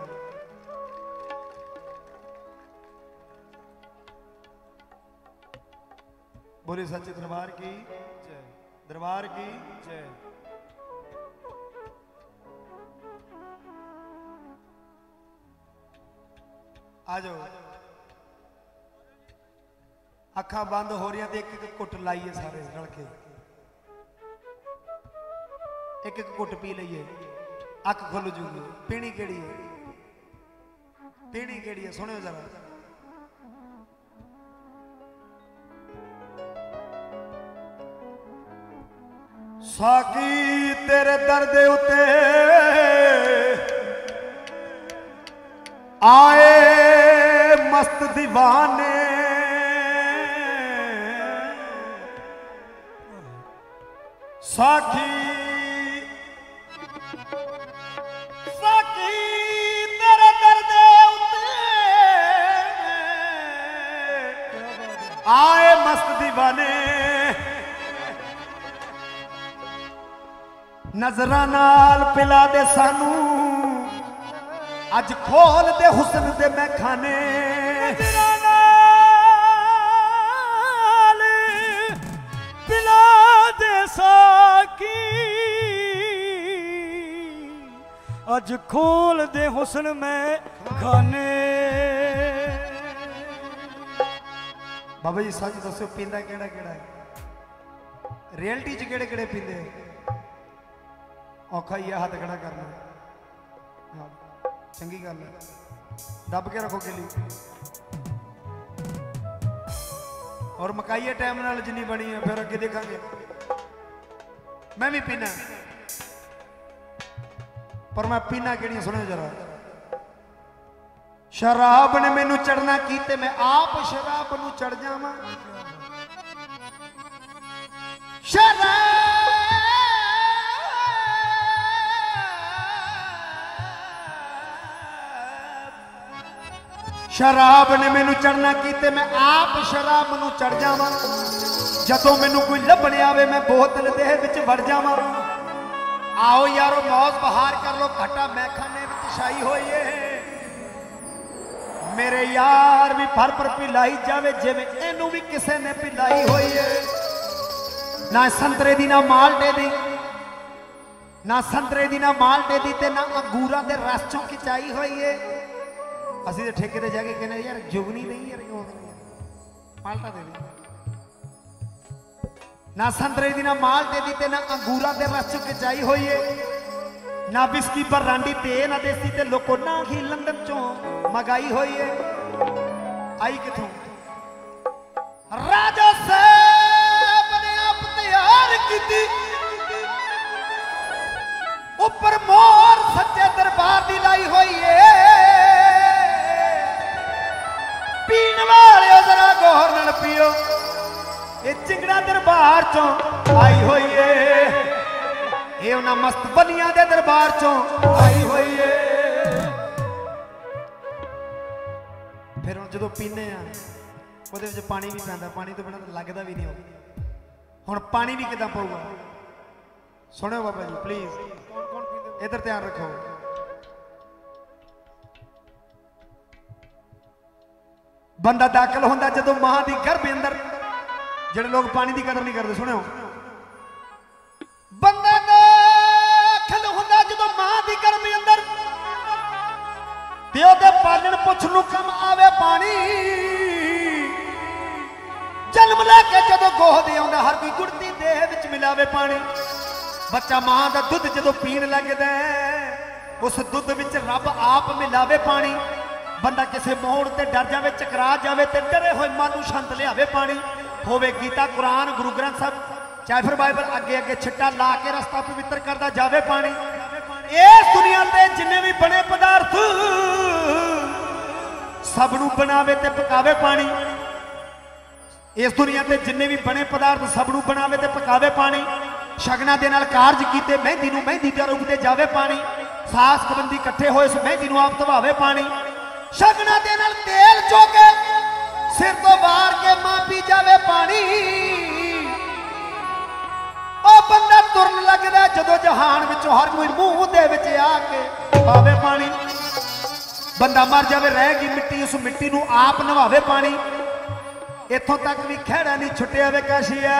A: बोली सच्चे दरबार की जय, दरबार की जय। आ जाओ, अखा बंद हो रही, एक एक घुट लाइए सारे रल के, एक एक घुट पी लीए, अख खुल जूगी। पीनी केड़ी है, पीनी केड़ी है, सुनियो जरा। साकी तेरे दर्द उते आए मस्त दीवाने, साकी साकी तेरे दर्द उते आए मस्त दीवाने, नजरां नाल पिला दे सानू अज खोल दे हुस्न दे मैं खाने,
B: पिला दे साकी अज खोल दे हुस्न में खाने।
A: बाबा जी सच दसो पींदा केड़ा केड़ा है, रियलिटी च केड़े केड़े पींदे? औखा ही है हाथ खड़ा करना। हाँ चंगी गल है, दब के रखो गिली और मकाइए टाइम नाल जिन्नी बनी है, फिर अगे देखांगे। मैं भी पीना, पर मैं पीना केड़ियां सुनो जरा। शराब ने मैनू चढ़ना की ते मैं आप शराब नू चढ़ जावां, शराब शराब ने मैनू चढ़ना की ते मैं आप शराब नू चढ़ जावां। जदों मैनू कोई लभने आवे मैं बोतल दे विच वड़ जावां। आओ यारो मौज बहार कर लो, घटा मैं खाने विच छाई होई है। मेरे यार भी भर भर पिलाई जावे जिवें इनू भी किसे ने पिलाई होई है। ना संतरे दी ना माल्टे दी, ना संतरे दी ना माल्टे दी ते ना अंगूरा दे रस चों खिंचाई होई है। ਅਸੀਂ ਤੇ ਠੇਕੇ ਤੇ ਜਾ ਕੇ ਕਹਿੰਦੇ ਯਾਰ ਜੁਗਨੀ ਨਹੀਂ ਯਾਰ ਮਾਲਟਾ ਦੇ ਦੇ। ਨਾ ਸੰਤਰੇ ਦੀ ਨਾ ਮਾਲਟੇ ਦੀ ਤੇ ਨਾ ਅੰਗੂਰਾਂ ਦੇ ਰਸ ਚ ਖਿਚਾਈ ਹੋਈ ਏ। ਨਾ ਬਿਸਕੀ ਬਰਾਂਡੀ ਤੇ ਨਾ ਦੇਸੀ ਤੇ ਲੋਕੋ ਨਾ ਹੀ ਲੰਡਨ ਚੋਂ ਮਗਾਈ ਹੋਈ ਏ। ਆਈ ਕਿਥੋਂ? ਰਾਜਾ ਸਾਹਿਬ ਨੇ ਆਪ ਤਿਆਰ ਕੀਤੀ ਉੱਪਰ ਮੋਹਰ ਸੱਚੇ ਦਰਬਾਰ ਦੀ ਲਾਈ ਹੋਈ ਏ। पीने वाले जरा गौर नाल पियो, ये चिंगड़ा दरबार चों आई हुई है। ये उन्हां मस्त बनिया दे दरबार चों आई हुई है। फिर हुण जदों पीने आ उहदे विच पानी भी पैंदा, पानी तो बिना लगदा भी नहीं हो। हुण पानी भी किदां पऊगा? सुणो बाबा जी प्लीज, कौन कौन पींदे इधर ध्यान रखो। बंदा दाखिल होंदा जदों मां दी गर्भ अंदर, जिहड़े लोग पानी की कदर नहीं करते सुनो। बंदा दाखिल होंदा जदों मां दी गर्भ अंदर ते ओहदे पालण पुछ नूं कम आवे पानी। जन्म लैके जदों गोह दे आउंदा हर कोई गुड़ती देह विच मिलावे पानी। बच्चा मां दा दुध जदों पीण लगदा उस दुध विच रब आप मिलावे पानी। बंदा किसी मोड़ ते डर जावे चकरा जावे ते डरे होए मन नूं शांत लियावे पानी। होवे गीता कुरान गुरु ग्रंथ साहब चाहे फिर बाइबल अगे अगे छिट्टा ला के रास्ता पवित्र करता जावे पानी। इस दुनिया ते जिन्ने भी बने पदार्थ सब नूं बनावे ते पकावे पानी। इस दुनिया ते जिन्ने भी बने पदार्थ सब नूं बनावे ते पकावे पानी। शगना दे नाल कारज कीते मेहंदी नूं मेहंदी ते रुकते जावे पानी। सास कबंदी इकट्ठे होए उस मेहंदी नूं आप धवावे पानी। शगना दे नाल तेल चोके सिर तो बाहर के मां पी जावे पानी। ओ बंदा तुरन लगदा जदों जहान विचों हर कोई मुंह दे विच आके पावे पानी। बंदा मर जावे रहेगी मिट्टी, उस मिट्टी नूं आप नवावे पानी। इथों तक भी खैड़ा नहीं छुट्टिया वे काशिया।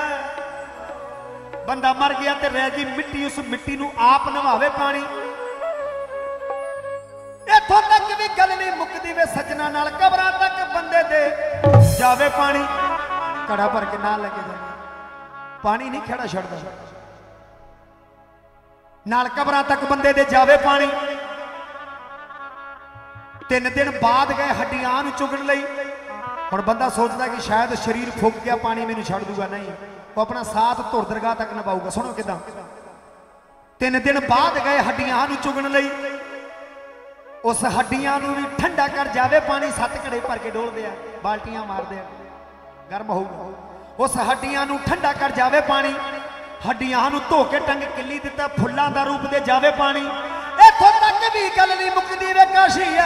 A: बंदा मर गया ते रहेगी मिट्टी, उस मिट्टी नूं आप नवावे पानी। इथों तक भी गल नहीं मुकदी वे सजना नाल कबरां तक बंदे दे जावे पानी। घड़ा भर के ना लगे जाए पानी नहीं खड़ा छड़दा। नाल कबरां तक बंदे दे जावे पानी। तीन दिन बाद गए हड्डियां नूं चुगण लई। हुण बंदा सोचदा कि शायद शरीर फुक गया पानी मैनूं छड़ दूगा, नहीं वो अपना साथ धुर दरगाह तक निभाऊगा। सुनो किदां? तीन दिन बाद गए हड्डियां नूं चुगण लई। उस हड्डियां नूं भी ठंडा कर जावे पानी। सत्त घड़े भर के डोल दिया, बाल्टियां मार दिया, गर्म होऊगा। उस हड्डियां नूं ठंडा कर जावे पानी। हड्डियां नूं धो के टंग किली दिता, फुल्लां दा रूप दे जावे पानी। इथों तक भी गल नहीं मुकदी वे काशिया।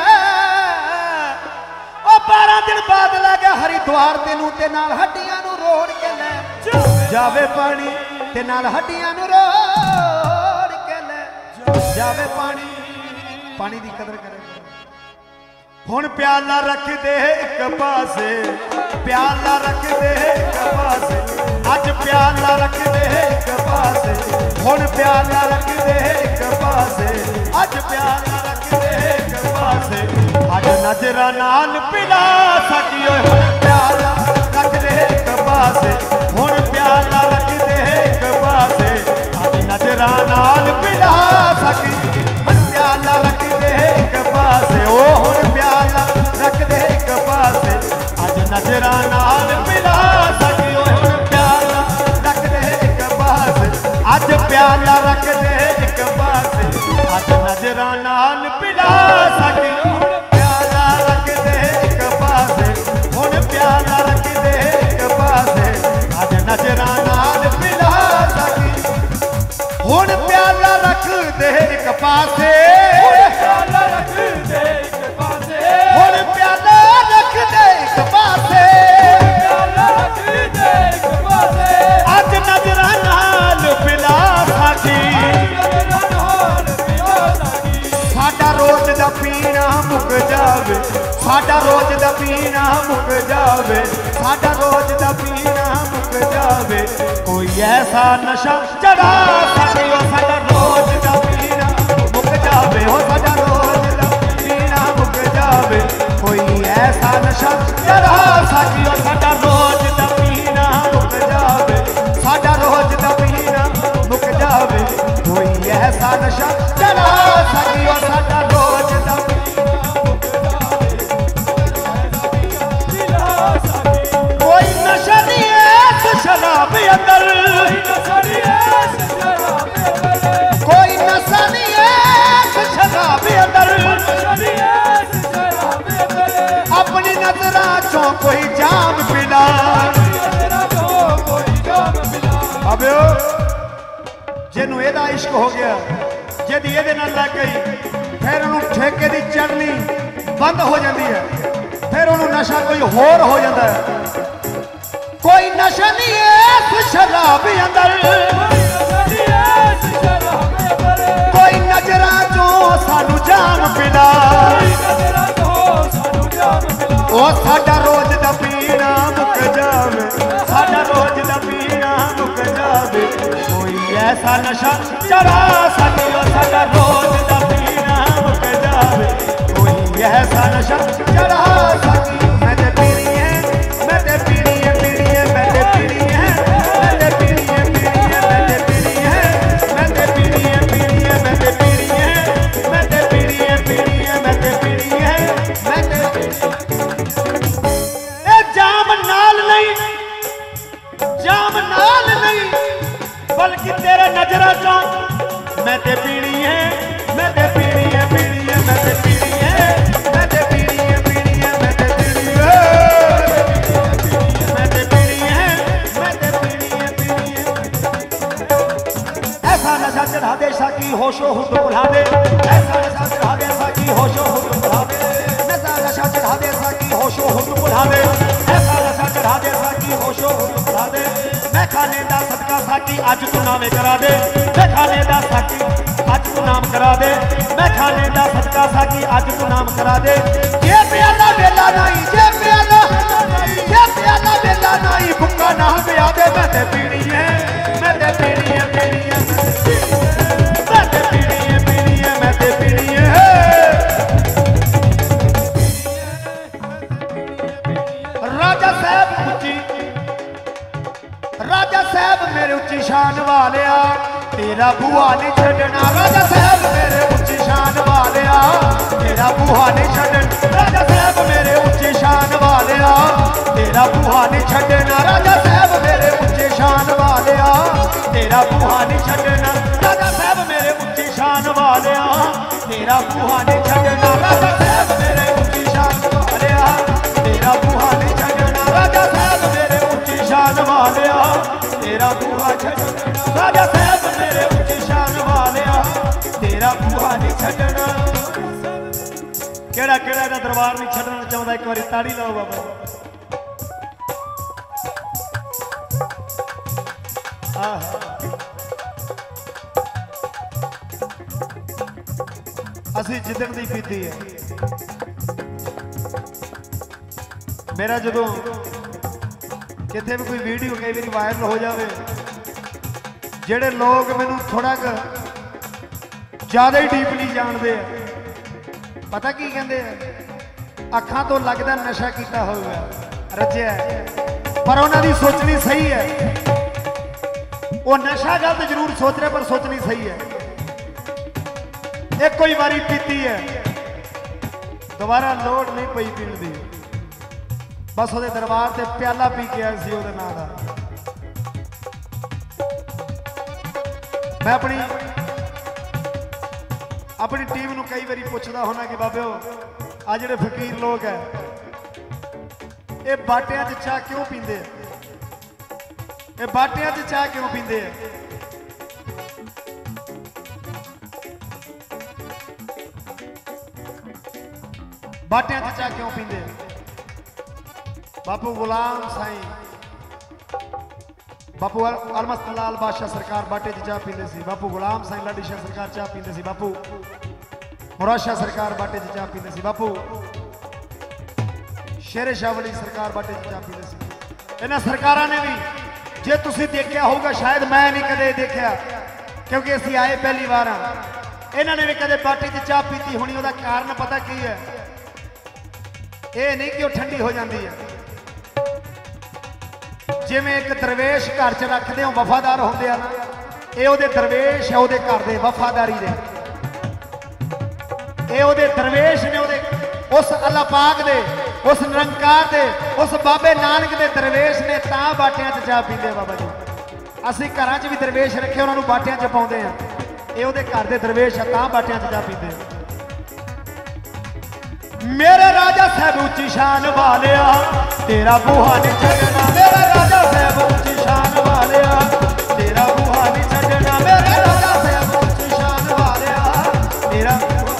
A: ओ बारह दिन बाद लगे हरिद्वार तेनू ते नाल हड्डियां नूं रोड़ के ले जावे पानी। ते नाल हड्डियां नूं रोड़ के ले जावे पानी। पानी की कदर करे। हुण प्याला रख दे एक पासे, प्याला रख दे एक पासे। अज प्याला रख दे एक पासे, हुण प्याला रख दे एक पासे। अज प्याला रख दे एक पासे। अज नजरा नाल पिला सकियो। हुण प्याला रख दे एक पासे, हुण प्याला रख दे एक पासे। अज नजरा नाल पिला सकी। प्याला रख दे एक पासे, ओ हुण प्याला रख दे एक पासे। अज नजरा नाल पिला सकियो। हुण प्याला रख दे एक पासे। अज प्याला रख दे एक पासे। अज नजरा नाल पिला सकियो। हुण प्याला रख दे एक पासे, हुण प्याला रख दे एक पासे। अज नजरा नाल पिला सकी। हुण प्याला रख दे एक पासे। दा पीना मुक जावे, साडा रोज दा पीना मुक जावे, साडा रोज दा पीना मुक जावे। कोई ऐसा नशा चढ़ा साडियो साडा रोज दा पीना मुक जावे, हो साडा रोज दा पीना मुक जावे। कोई ऐसा नशा चढ़ा साडियो साडा रोज दा पीना मुक जावे, साडा रोज दा पीना मुक जावे। कोई ऐसा नशा चढ़ा साडियो साडा रोज दा कोई नशा नहीं है शराब अंदर, कोई नशा नहीं है शराब अंदर। अपनी नजरा चो कोई जाम पिला, अबे जिन्नू एदा इश्क हो गया, जदी एदे नाल लग गई, फिर उन्होंने ठेके दी चढ़नी बंद हो जाती है, फिर उन्होंने नशा कोई होर हो जाता है। कोई नशा नहीं है शराब अंदर, कोई नजरा चो सानू जाम पिला, ओ साडा रोज दा पीना मुक जावे, साडा रोज दा पीना मुक जावे। कोई ऐसा नशा चढ़ा साडियो साडा रोज दा पीना मुक जावे। कोई ऐसा नशा चढ़ा साडी मैं ते पीनी है, मैं ते पीनी है, पीनी है, मैं ते पीनी है, मैं ते पीनी है, पीनी है, मैं ते पीनी है, मैं ते पीनी है, पीनी है, मैं ते पीनी है, मैं ते पीनी है, पीनी है, मैं ते पीनी है, मैं ते ए जाम नाल नहीं, जाम नाल नहीं, बल्कि तेरे नजरा चो मैं ते पीनी है, मैं ते पीनी है, पीनी है, मैं ते पीनी है, मैं ते पीनी है, पीनी है, मैं ते पीनी है, मैं ते पीनी है, मैं ते पीनी है, पीनी है। ऐसा नशा चढ़ा दे साकी होशो हुद बुला दे, ऐसा नशा चढ़ा दे साकी होशो हुद बुला दे, ऐसा नशा चढ़ा दे साकी होशो हुद बुला दे, ऐसा नशा चढ़ा दे साकी होशो हुद बुला दे। मैं खाने दा सदका साकी अज तू नामे करा दे, मैं खाने दा साकी अज तू नाम करा दे, मैं खाने दा सदका साकी अज तू नाम करा दे। ये प्याला बेला नहीं, ये प्याला ये प्याला बेला नहीं, भुक्का ना पिया दे। मैं ते पीनी है, मैं ते पीनी है, पीनी है, मैं ते पीनी है, पीनी है, मैं ते पीनी है। राजा साहब उच्ची, राजा साहब मेरे उच्ची शान वालिया, तेरा बुआ नहीं छड़ना। राजा साहब मेरे उच्ची शान वालिया, तेरा बुआ नहीं छड़ना। राजा साहब मेरे उच्ची शान वालिया, तेरा बुआ नहीं छड़ना। राजा साहब मेरे उच्ची शान वालिया, तेरा बुआ नहीं छड़ना। राजा साहब मेरे उच्ची शान वालिया, तेरा बुआ नहीं छड़ना। राजा साहब मेरे उच्ची शान वालिया, तेरा बुआ नहीं छड़ना। राजा साहब मेरे उच्ची शान वालिया, तेरा बुआ छड़ना। राजा साहब मेरे उच्ची शान वालिया, तेरा बुआ नहीं छड़ना। केड़ा केड़ा दा दरबार नहीं छड़ना चाहता, एक बार ताड़ी लाओ बाबा। असी जिदन दी पीती है। मेरा जो कितने भी कोई वीडियो कई बार वायरल हो जाए, जेडे लोग मैनू थोड़ा ज्यादा ही डीपली जानते हैं, पता की कहते हैं, अखां तो लगता नशा किया होगा रचिया, पर उन्होंने सोचनी सही है। वो नशा गलत जरूर सोच रहे, पर सोचनी सही है। एक कोई बारी पीती है, दोबारा लोड़ नहीं पई पीण दी, बस वो दरबार से प्याला पी के आया सी ओहदे नां दा। मैं अपनी अपनी टीम नूं कई बारी पुछदा होना कि बाबेओ आ जिहड़े फकीर लोग है ये बाटियां च चाह क्यों पींदे, ये बाटियां च चाह क्यों पींदे है? बाटियां च चाह क्यों पींदे? बापू गुलाम साईं, बापू अलमस्त लाल बादशाह सरकार बाटे च चाह पींदे सी। बापू गुलाम साईं लाडी शाह सरकार चाह पींदे सी। बापू मुराशा सरकार बाटे च चाह पींदे सी बापू शेरे शाह वली सरकार बाटे च चाह पींदे सी। इन्हां सरकारां ने भी जे तुसीं देखिया होगा शायद मैं नहीं कदे देखिया क्योंकि असीं आए पहली बार हाँ। इन्हां ने भी कदे बाटे च चाह पीती होनी। उहदा कारण पता की है? ये नहीं कि वो ठंडी हो जाती है। जिवें एक दरवेश घर च रखते हो वफादार होंदे आ ना, ये उहदे दरवेश है उहदे घर दे वफादारी दे। ये उहदे दरवेश ने उहदे उस अल्लाह पाक दे उस निरंकार दे उस बाबे नानक दे दरवेश ने तां बाटियां च चाह पींदे। बाबा जी असीं घरां च भी दरवेश रखे उन्हां नूं बाटियां च पाउंदे आ। ये उहदे घर दे दरवेश है तां बाटियां च चाह पींदे। मेरे राजा साहब उच्ची शान वालिया तेरा बूहा नहीं छड्डना। मेरे राजा साहब उच्ची शान वालिया तेरा बूहा नहीं छड्डना। मेरे राजा साहब उच्ची शान वालिया तेरा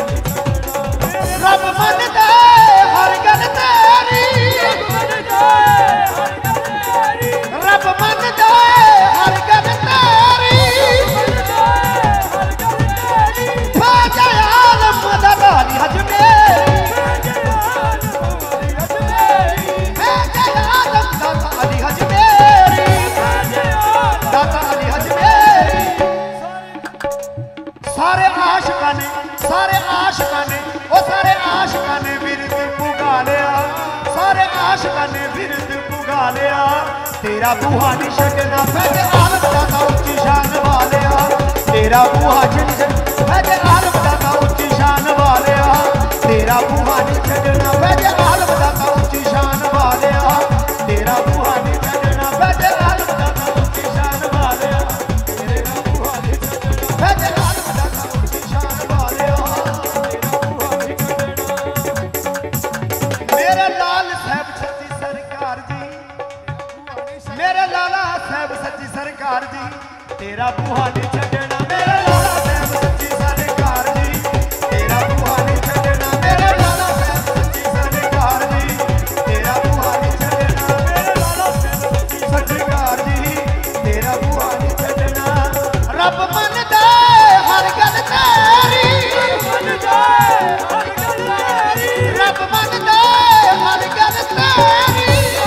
A: रब मनदा हर गल तेरी। रब मनदा हर गल तेरी। बाजा आलम दा लाली हजमे सारे आशिका ने सारे आशिका ने वो सारे आशिका ने बिरद पुगा लिया। सारे आशिका ने बिरद पुगा लिया तेरा बूहा नहीं छड्डना। फैज़े आलम दाता उच्ची शान वालिया तेरा बूहा नहीं छड्डना। फैज़े आलम दाता उच्ची शान वालिया तेरा बूहा नहीं छड्डना। फैज़े आलम दाता उच्ची शान वालिया तेरा बूहा नहीं छड्डना। फैज़े आलम दाता उच्ची शान वालिया तेरा बूहा नहीं छड्डना। फैज़े सरकार जी तेरा बूहा नहीं छड्डना। मेरे लाला साहब सच्ची सरकार जी तेरा बूहा नहीं छड्डना। मेरे लाला साहब सच्ची सरकार जी तेरा बूहा नहीं छड्डना। मेरे लाला साहब सच्ची सरकार जी तेरा बूहा नहीं छड्डना। रब मनदा हर गल तेरी। रब मनदा हर गल तेरी।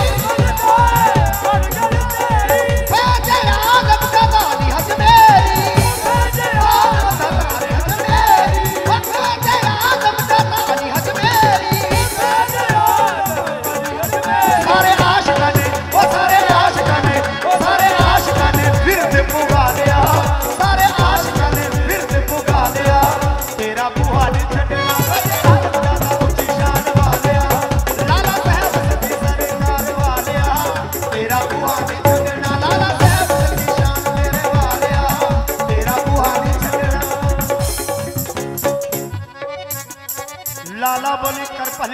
A: लाला बोली कर पली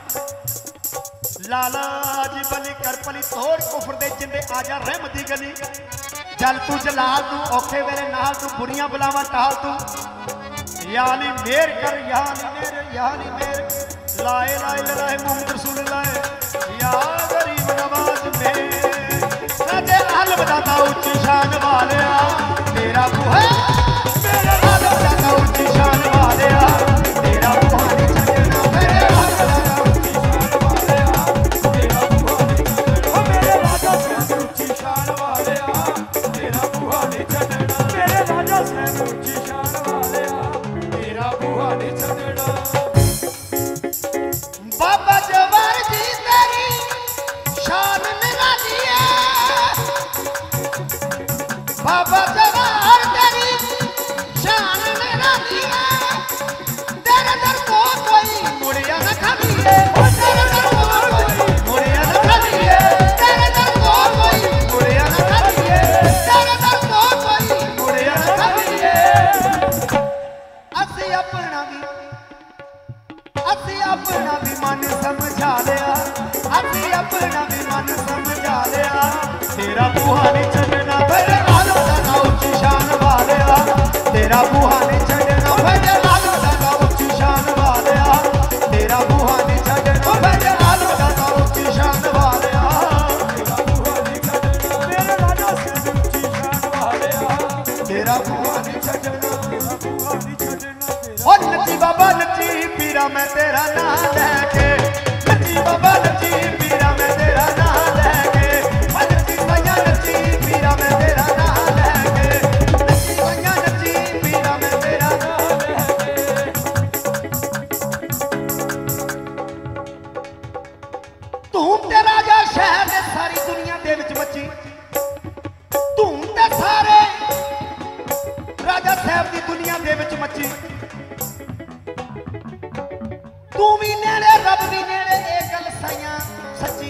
A: लाला जी बोली कर पली तोड़ कुफर दे जिंदे आजा रहमत दी गली। जल तू जलाल तू औखे वेले नाल तू बुरियां बलावां टाल तू। यानी मेर कर यानी मेरे यानी मेरे लाए लाए लाए मोहम्मद रसूल लाए या गरीब नवाज में सजे आलम दाता उच्ची शान वालिया तेरा बूहा। मेरे आलम दाता उच्ची शान वालिया तेरा बूहा नहीं छड्डना। मेरे आलम दाता उच्ची शान वालिया तेरा बूहा नहीं छड्डना। मेरे राजा साहब उच्ची शान वालिया तेरा बूहा नहीं छड्डना। मेरे राजा साहब उच्ची शान वालिया तेरा बूहा नहीं छड्डना। बाबा जवार जी तेरी शान निराली है। बाबा जवार तेरी शान निराली है। तेरे दर को कोई मुड़िया न खाली है। तेरे दर को कोई मुड़िया न खाली है। तेरे दर को कोई मुड़िया न खाली है। तेरे दर को कोई मुड़िया न खाली है। असी अपना भी असी अपना भी मन समझा लिया। असी अपना भी मन समझा लिया तेरा बूहा नहीं छड्डना। मेरे आलम दाता उच्ची शान वालिया तेरा बूहा नहीं छड्डना। मेरे आलम दाता उच्ची शान वालिया तेरा बूहा नहीं छड्डना। मेरे आलम दाता उच्ची शान वालिया तेरा बूहा नहीं छड्डना। मेरे राजा साहब उच्ची शान वालिया तेरा बूहा नहीं छड्डना। तेरा बूहा नहीं छड्डना। ओ नती बाबा तेरा नाम लेके नची बाबा नची पीरा मैं तेरा नाम लेके नची सैया नची पीरा मैं तेरा नाम लेके नची सैया नची पीरा मैं तेरा नाम लेके धूम ते राजा शहर दे सारी दुनिया दे विच मची धूम ते सारे राजा साहब दी दुनिया दे विच मची तू भी नेड़े रब भी नेड़े ये गल साइया सच्ची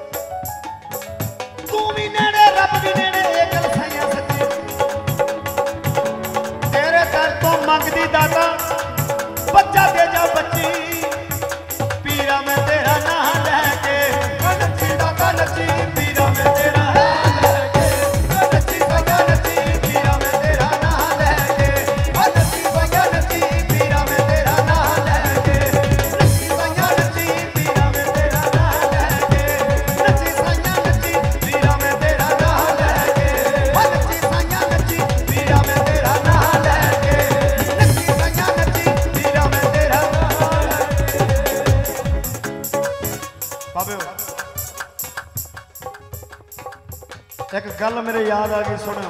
A: तू भी नेड़े रब भी नेड़े ये गल साइया सच्ची तेरे दर तो मंगदी दाता बच्चा दे जा बच्ची पीरा मैं तेरा नाम लेके नची दाता नची पीरा मैं तेरा नाम लेके नची सैया नची पीरा मैं तेरा नाम लेके नची सैया नची पीरा मैं तेरा नाम लेके नची सैया नची पीरा मैं तेरा नाम लेके नची सैया नची पीरा मैं तेरा नाम लेके नची सैया नची पीरा मैं तेरा नाम लेके नची सैया नची पीरा मैं तेरा नाम बाबे एक गल मेरे याद आ गई सुनो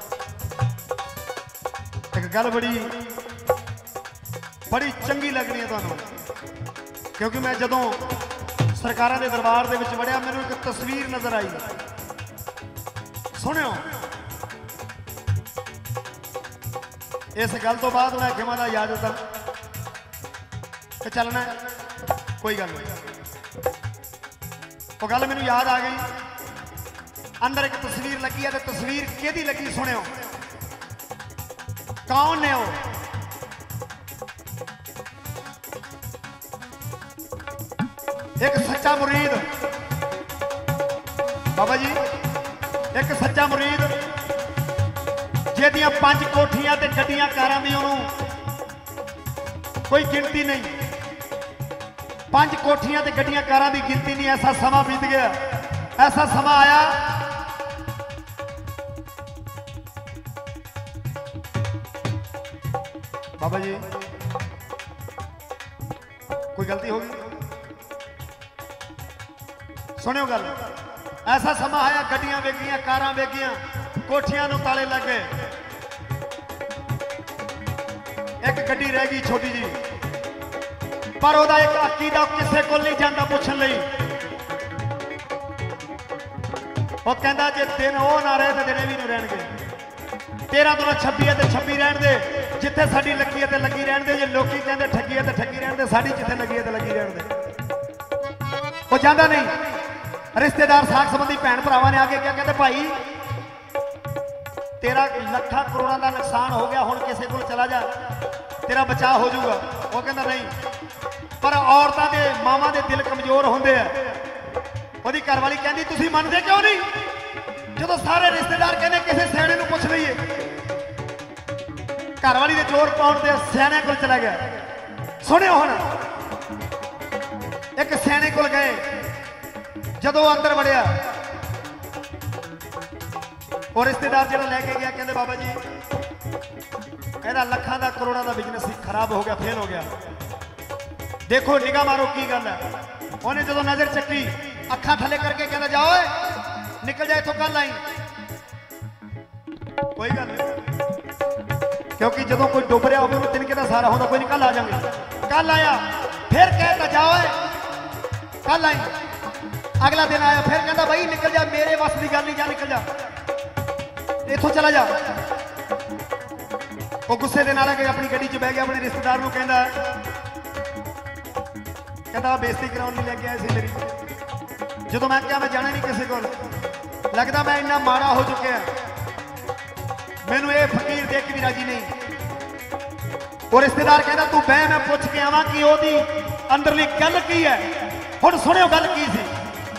A: एक गल बड़ी बड़ी चंगी लगनी है तुहानू क्योंकि मैं जदों सरकारां दे दरबार दे विच वड़िया मैनूं एक तस्वीर नजर आई सुनियो इस गल तो बाद मैं खिमा दा इजाजत कि चलना है कोई गल नहीं वो गल मैनूं याद आ गई अंदर एक तस्वीर लगी है तो तस्वीर केदी लगी सुनियो कौन ने वो एक सच्चा मुरीद बाबा जी एक सच्चा मुरीद जिहदियां पंज कोठियां ते गड्डियां कारां दी ओनू कोई गिनती नहीं पंज कोठियां ते गड्डियां कारां दी गिनती नहीं ऐसा समा बीत गया ऐसा समा आया बाबा जी कोई गलती होगी सुनियो गल ऐसा समा आया गड्डियां वेगियां कारां वेगियां कोठियां नूं ताले लग गए एक गड्डी रह गई छोटी जी पर ओदा एक अकीदा किसे को नहीं जाता पूछन लई वो कहता जे दिन वो ना रहे तो दिन भी नहीं रहणगे तेरह तो छब्बी है तो छब्बी रहन दे जिथे साडी लगी है तो लगी रहन दे जे लोकी कहते ठगी है तो ठगी रहन दे साडी जिथे लगी है तो लगी रहन दे वो जाता नहीं रिश्तेदार साख संबंधी भैन भरावां ने आके क्या कहते भाई तेरा लखा करोड़ों का नुकसान हो गया हुण किसी को चला जा तेरा बचाव हो जाऊगा वो कहता नहीं पर औरतां दे मावां दे दिल कमजोर होंदे आ ओदी घरवाली कहती तुसीं मनदे क्यों नहीं जो सारे रिश्तेदार कहते किसी सियाणे नूं पुछ लईए घरवाली दे जोर पाउण ते सियाणे कोल चला गया सुनियो हुण एक सियाणे कोल गए जदों अंदर वड़िया और रिश्तेदार जो लैके गया कहते बाबा जी एदा लखां दा करोड़ों का बिजनेस खराब हो गया फेल हो गया देखो निगाह मारो की गल है उन्हें जो नजर चक्की अखा थले करके कहना जाओ निकल जाए इथों कल आई कोई गल नहीं क्योंकि जो कोई डुब रहा हो तिनके का सारा होता कोई नहीं कल आ जाएंगे कल आया फिर कहता जाओ कल आई अगला दिन आया फिर कहता भाई निकल जा मेरे बस की गल नहीं जा निकल जा इथों चला जा वो गुस्से के नाल अपनी गड्डी च बह गया अपने रिश्तेदार को कहता कहता बेइज्जती कराने लेके आए सी मेरी जो मैं क्या मैं जाना नहीं किसी को लगता मैं इन्ना माड़ा हो चुके मैनू ये फकीर देख भी राजी नहीं और रिश्तेदार कहता तू बह मैं पूछ के आवा कि ओदी अंदरली गल की है हुण सुनियो गल की सी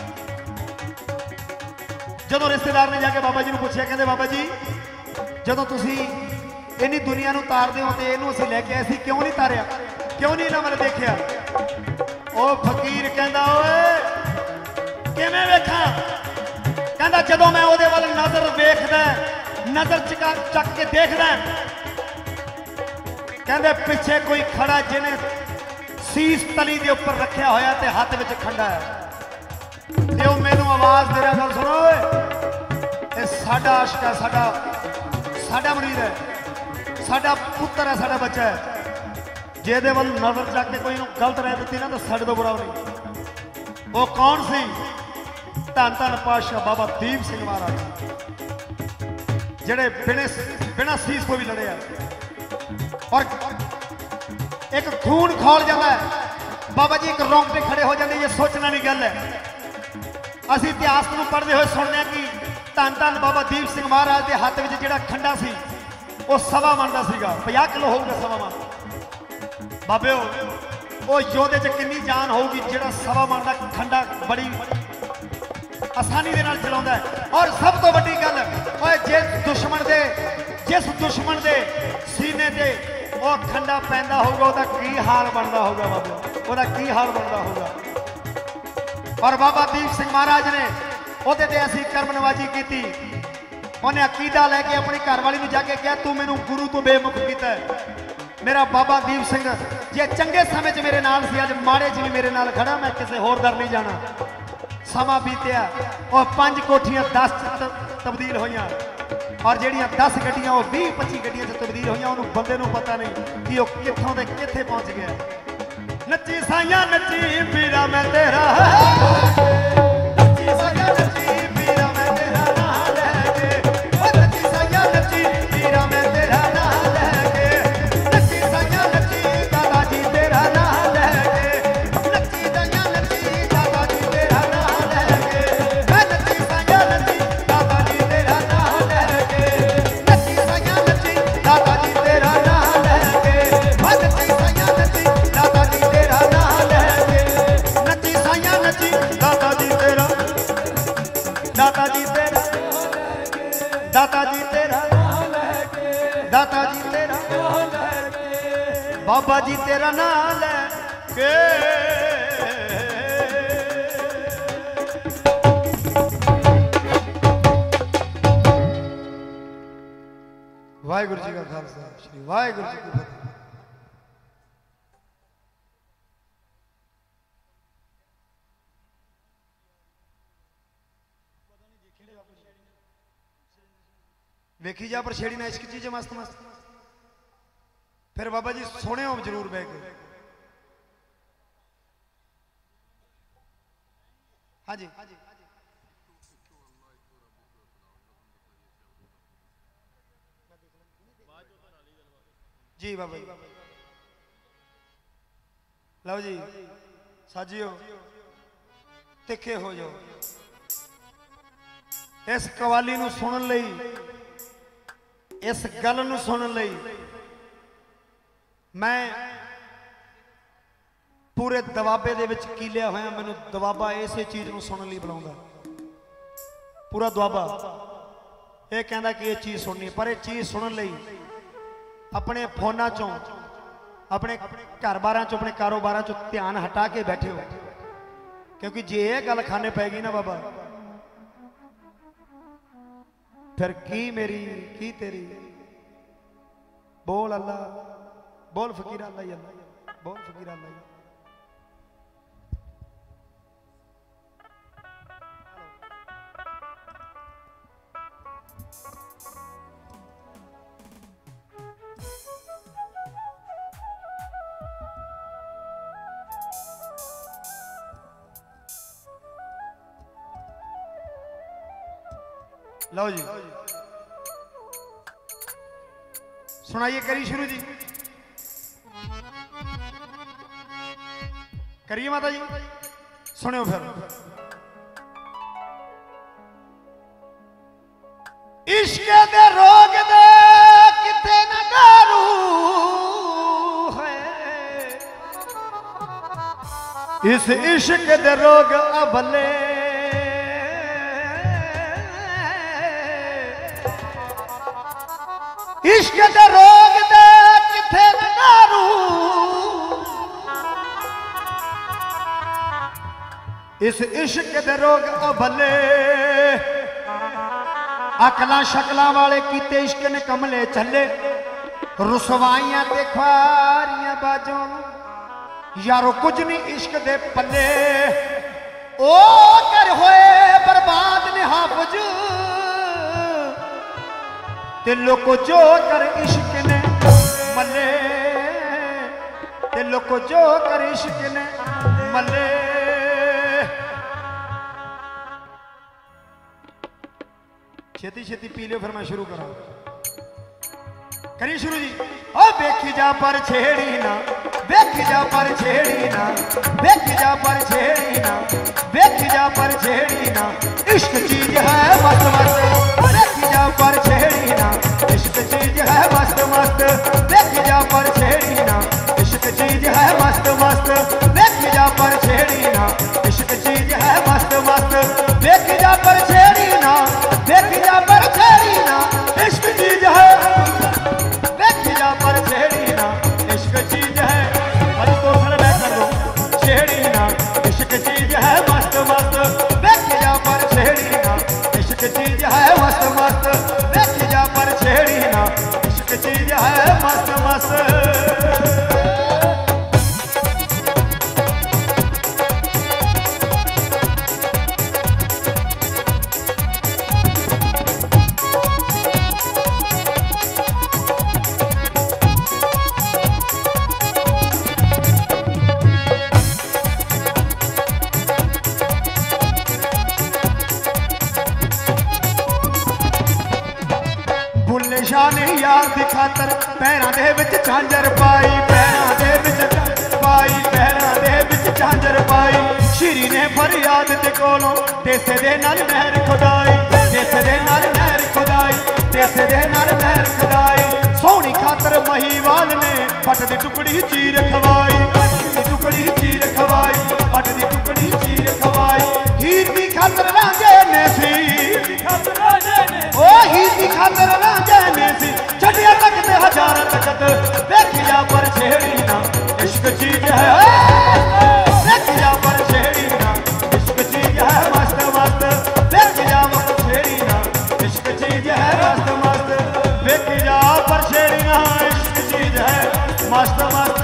A: जो रिश्तेदार ने जाके बाबा जी को पूछा कहते बाबा जी जो तुसी इन्नी दुनिया नूं तारदे हो तो इहनूं असीं लैके आए सी क्यों नहीं तारिया क्यों नहीं इन्हां वल देखिया ओ फकीर कहंदा ओए किवें वेखां कहंदा जदों मैं ओहदे वल नजर वेखदा नजर चका चक के देखदा कहंदे पिछे कोई खड़ा जिन्हें सीस तली के उपर रखा होया ते हाथ में खंडा है। जो मैनू आवाज दे रहा गल सुनो, ये साडा आशिक है, साडा साडा मरीज है, साडा पुत्र है, साडा बच्चा है। जेदे वाल नजर जाके कोई गलत रह दी ना तो साडे तो बुरा नहीं। वो कौन सी? धन धन पातशाह बाबा दीप सिंह महाराज, जेड़े बिने बिना सीस को भी लड़े हैं। और एक खून खोल जाता है बाबा जी, एक रोंगटे खड़े हो जाते। ये सोचना नहीं गल है। असी इतिहास को पढ़ते हुए सुनने कि धन धन बाबा दीप सिंह महाराज के हाथ में जो खंडा सी वो सवा मन का सीगा, पचास किलो होगा सवा मन। बाबे वो योधे च कितनी जान होगी जो सवा मन का खंडा बड़ी आसानी के नाल चलाउंदा है। और सब तो बड़ी गल, जिस दुश्मन दे जिस दुश्मन दे सीने ते वो खंडा पैंदा होगा उसका की हाल बनता होगा बाबू, उसका की हाल बनता होगा। और बाबा दीप सिंह महाराज ने ਉਹਦੇ ਤੇ ऐसी कर्म नवाजी की, उन्हें अकीदा लैके अपनी घरवाली में जाके कहा तू मैनू गुरु तो बेमुख किया। मेरा बाबा दीप सिंह जे चंगे समय च मेरे नाल सी, अज माड़े च भी मेरे नाल खड़ा, मैं किसी होर दर नहीं जाना। समा बीतिया और पांच कोठियां दस तब्दील हुई और जड़ियां दस गड्डियां वो भी पच्ची गड्डियां तब्दील हुई। उन्होंने बंदे नूं पता नहीं कि वो कित्थों दे कित्थे पहुंच गया। नची साइया नची पीरा मैं तेरा, नची साइया नची पीरा मैं तेरा नाम लेके, नची साइया नची पीरा मैं तेरा नाम लेके, नची साइया नची दादा जी तेरा नाम लेके, नची साइया नची दादा जी तेरा नाम लेके, नची साइया नची दादा जी तेरा नाम लेके, नची साइया नची दादा जी तेरा नाम लेके, नची साइया नची दादा जी तेरा नाम लेके, नची साइया नची दादा जी तेरा, दाता जी तेरा, दाता जी तेरा, दाता जी तेरा, बाबा जी तेरा नाम लेके। वाहिगुरु जी का खालसा, श्री वाहिगुरु जी की फतेह। वेखी जा पर छेड़ी ना इश्क चीज मस्त मस्त। फिर बाबा जी सुने हो जरूर बह के। हाँ जी जी बाबा जी लो जी साजियो तिखे हो जाओ। इस कवाली नूं सुनन लई, इस गल नूं सुनन लई मैं पूरे दबाबे दे विच कीलिया होया। मैनूं दबाबा इसे चीज नूं सुनन लई बुलाउंदा, पूरा दुआबा ये कहंदा कि ये चीज सुननी। पर ये चीज सुनन लई अपने फोनां चों, अपने घर बारां चों, अपने कारोबारां चों ध्यान हटा के बैठे हो। क्योंकि जे ये गल खाने पैगी ना बाबा, फिर की मेरी की तेरी। बोल अल्लाह, बोल फकीर अल्लाह ही अल्लाह, बोल फकीर अल्लाह ही। लो जी सुनाइए, करी शुरू जी, करिए माता जी, सुनियो फिर। इश्क दे रोग दे किथे न दारू है, इस इश्क दे रोग अबले इश्क दे रोग दे किथे न दारू, इस इश्क दे रोग अबले अकला शकला वाले कीते इश्क ने कमले चले, रुसवाइयां ते ख्वारियां बाजों यारो कुछ नहीं इश्क दे पल्ले ओ कर होए बर्बाद ने हाफज दिलों को जो कर इश्क ने मले दिलों को जो कर इश्क ने मले। छेती छेती पी लो फिर मैं शुरू करा करिए शुरू जी। ओ देखी जा पर छेड़ी ना देखी जा पर छेड़ी ना देखी जा पर छेड़ी ना देखी जा पर छेड़ी ना इश्क चीज है मस्त मस्त देखी जा पर छेड़ी ना इश्क चीज है मस्त मस्त देखी जा पर छेड़ी ना इश्क चीज है मस्त मस्त देखी जा पर छेड़ी ना इश्क चीज है मस्त मस्त देखी जा पर छेड़ी ना देखी जा पर छेड़ी ना इश्क चीज है देखी जा पर छेड़ी ना इश्क चीज है। अरे तो सर मैं कर दो छेड़ी ना इश्क चीज है मस्त मस्त देखी जा पर छेड़ी ना इश्क चीज है मस्त मस्त देखी जा पर छेड़ी ना इश्क चीज है मस्त मस्त। शाने यार दी खातर पैरां दे विच झांजर पाई पैरां दे विच पाई पैरां दे विच झांजर पाई श्री ने फरियाद ते कोलों देसे दे नाल नहर खुदाई देसे दे नाल नहर खुदाई देसे दे नाल नहर खुदाई सोहनी खातर महीवाल ने पट दी टुकड़ी चीर खवाई पट दी टुकड़ी चीर खवाई पट दी टुकड़ी चीर खवाई हीर दी खातर रांझे ने सी खातर रांझे ने ओ हीर दी खातर रांझे ने सी छटिया तक ते हजार तकत देखी जा पर छेड़ी ना इश्क चीज है देखी जा पर छेड़ी ना इश्क चीज है मस्त मस्त देखी जा पर छेड़ी ना इश्क चीज है मस्त मस्त देखी जा पर छेड़ी ना इश्क चीज है मस्त मस्त।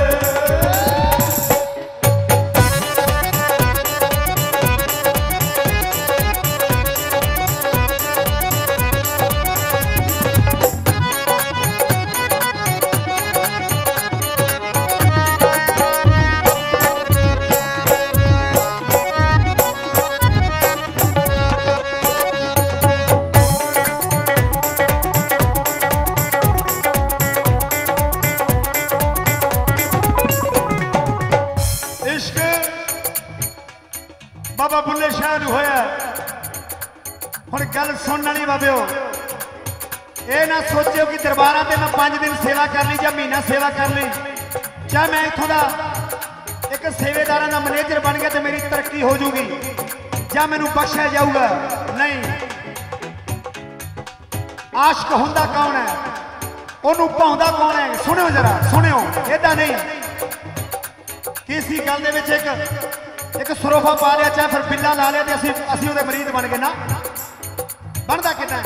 A: बाबा बुल्ले शाह होया हुण गल सुनने वाली बाबिओ ये ना सोचियो कि दरबारा ते मैं पांच दिन सेवा कर ली या महीना सेवा कर ली या मैं इत्थों दा एक सेवेदारां दा मैनेजर बन गया तो मेरी तरक्की हो जूगी या मैनू बख्शिया जाऊगा। नहीं, आशिक हुंदा कौन है ओनू भाउंदा कौन है सुनियो जरा सुनियो इदा नहीं किसी गल दे विच एक एक सरोफा पा लिया चाहे फिर बिल्ला ला लिया असी असी उहदे मरीद बन गए ना बनता कितना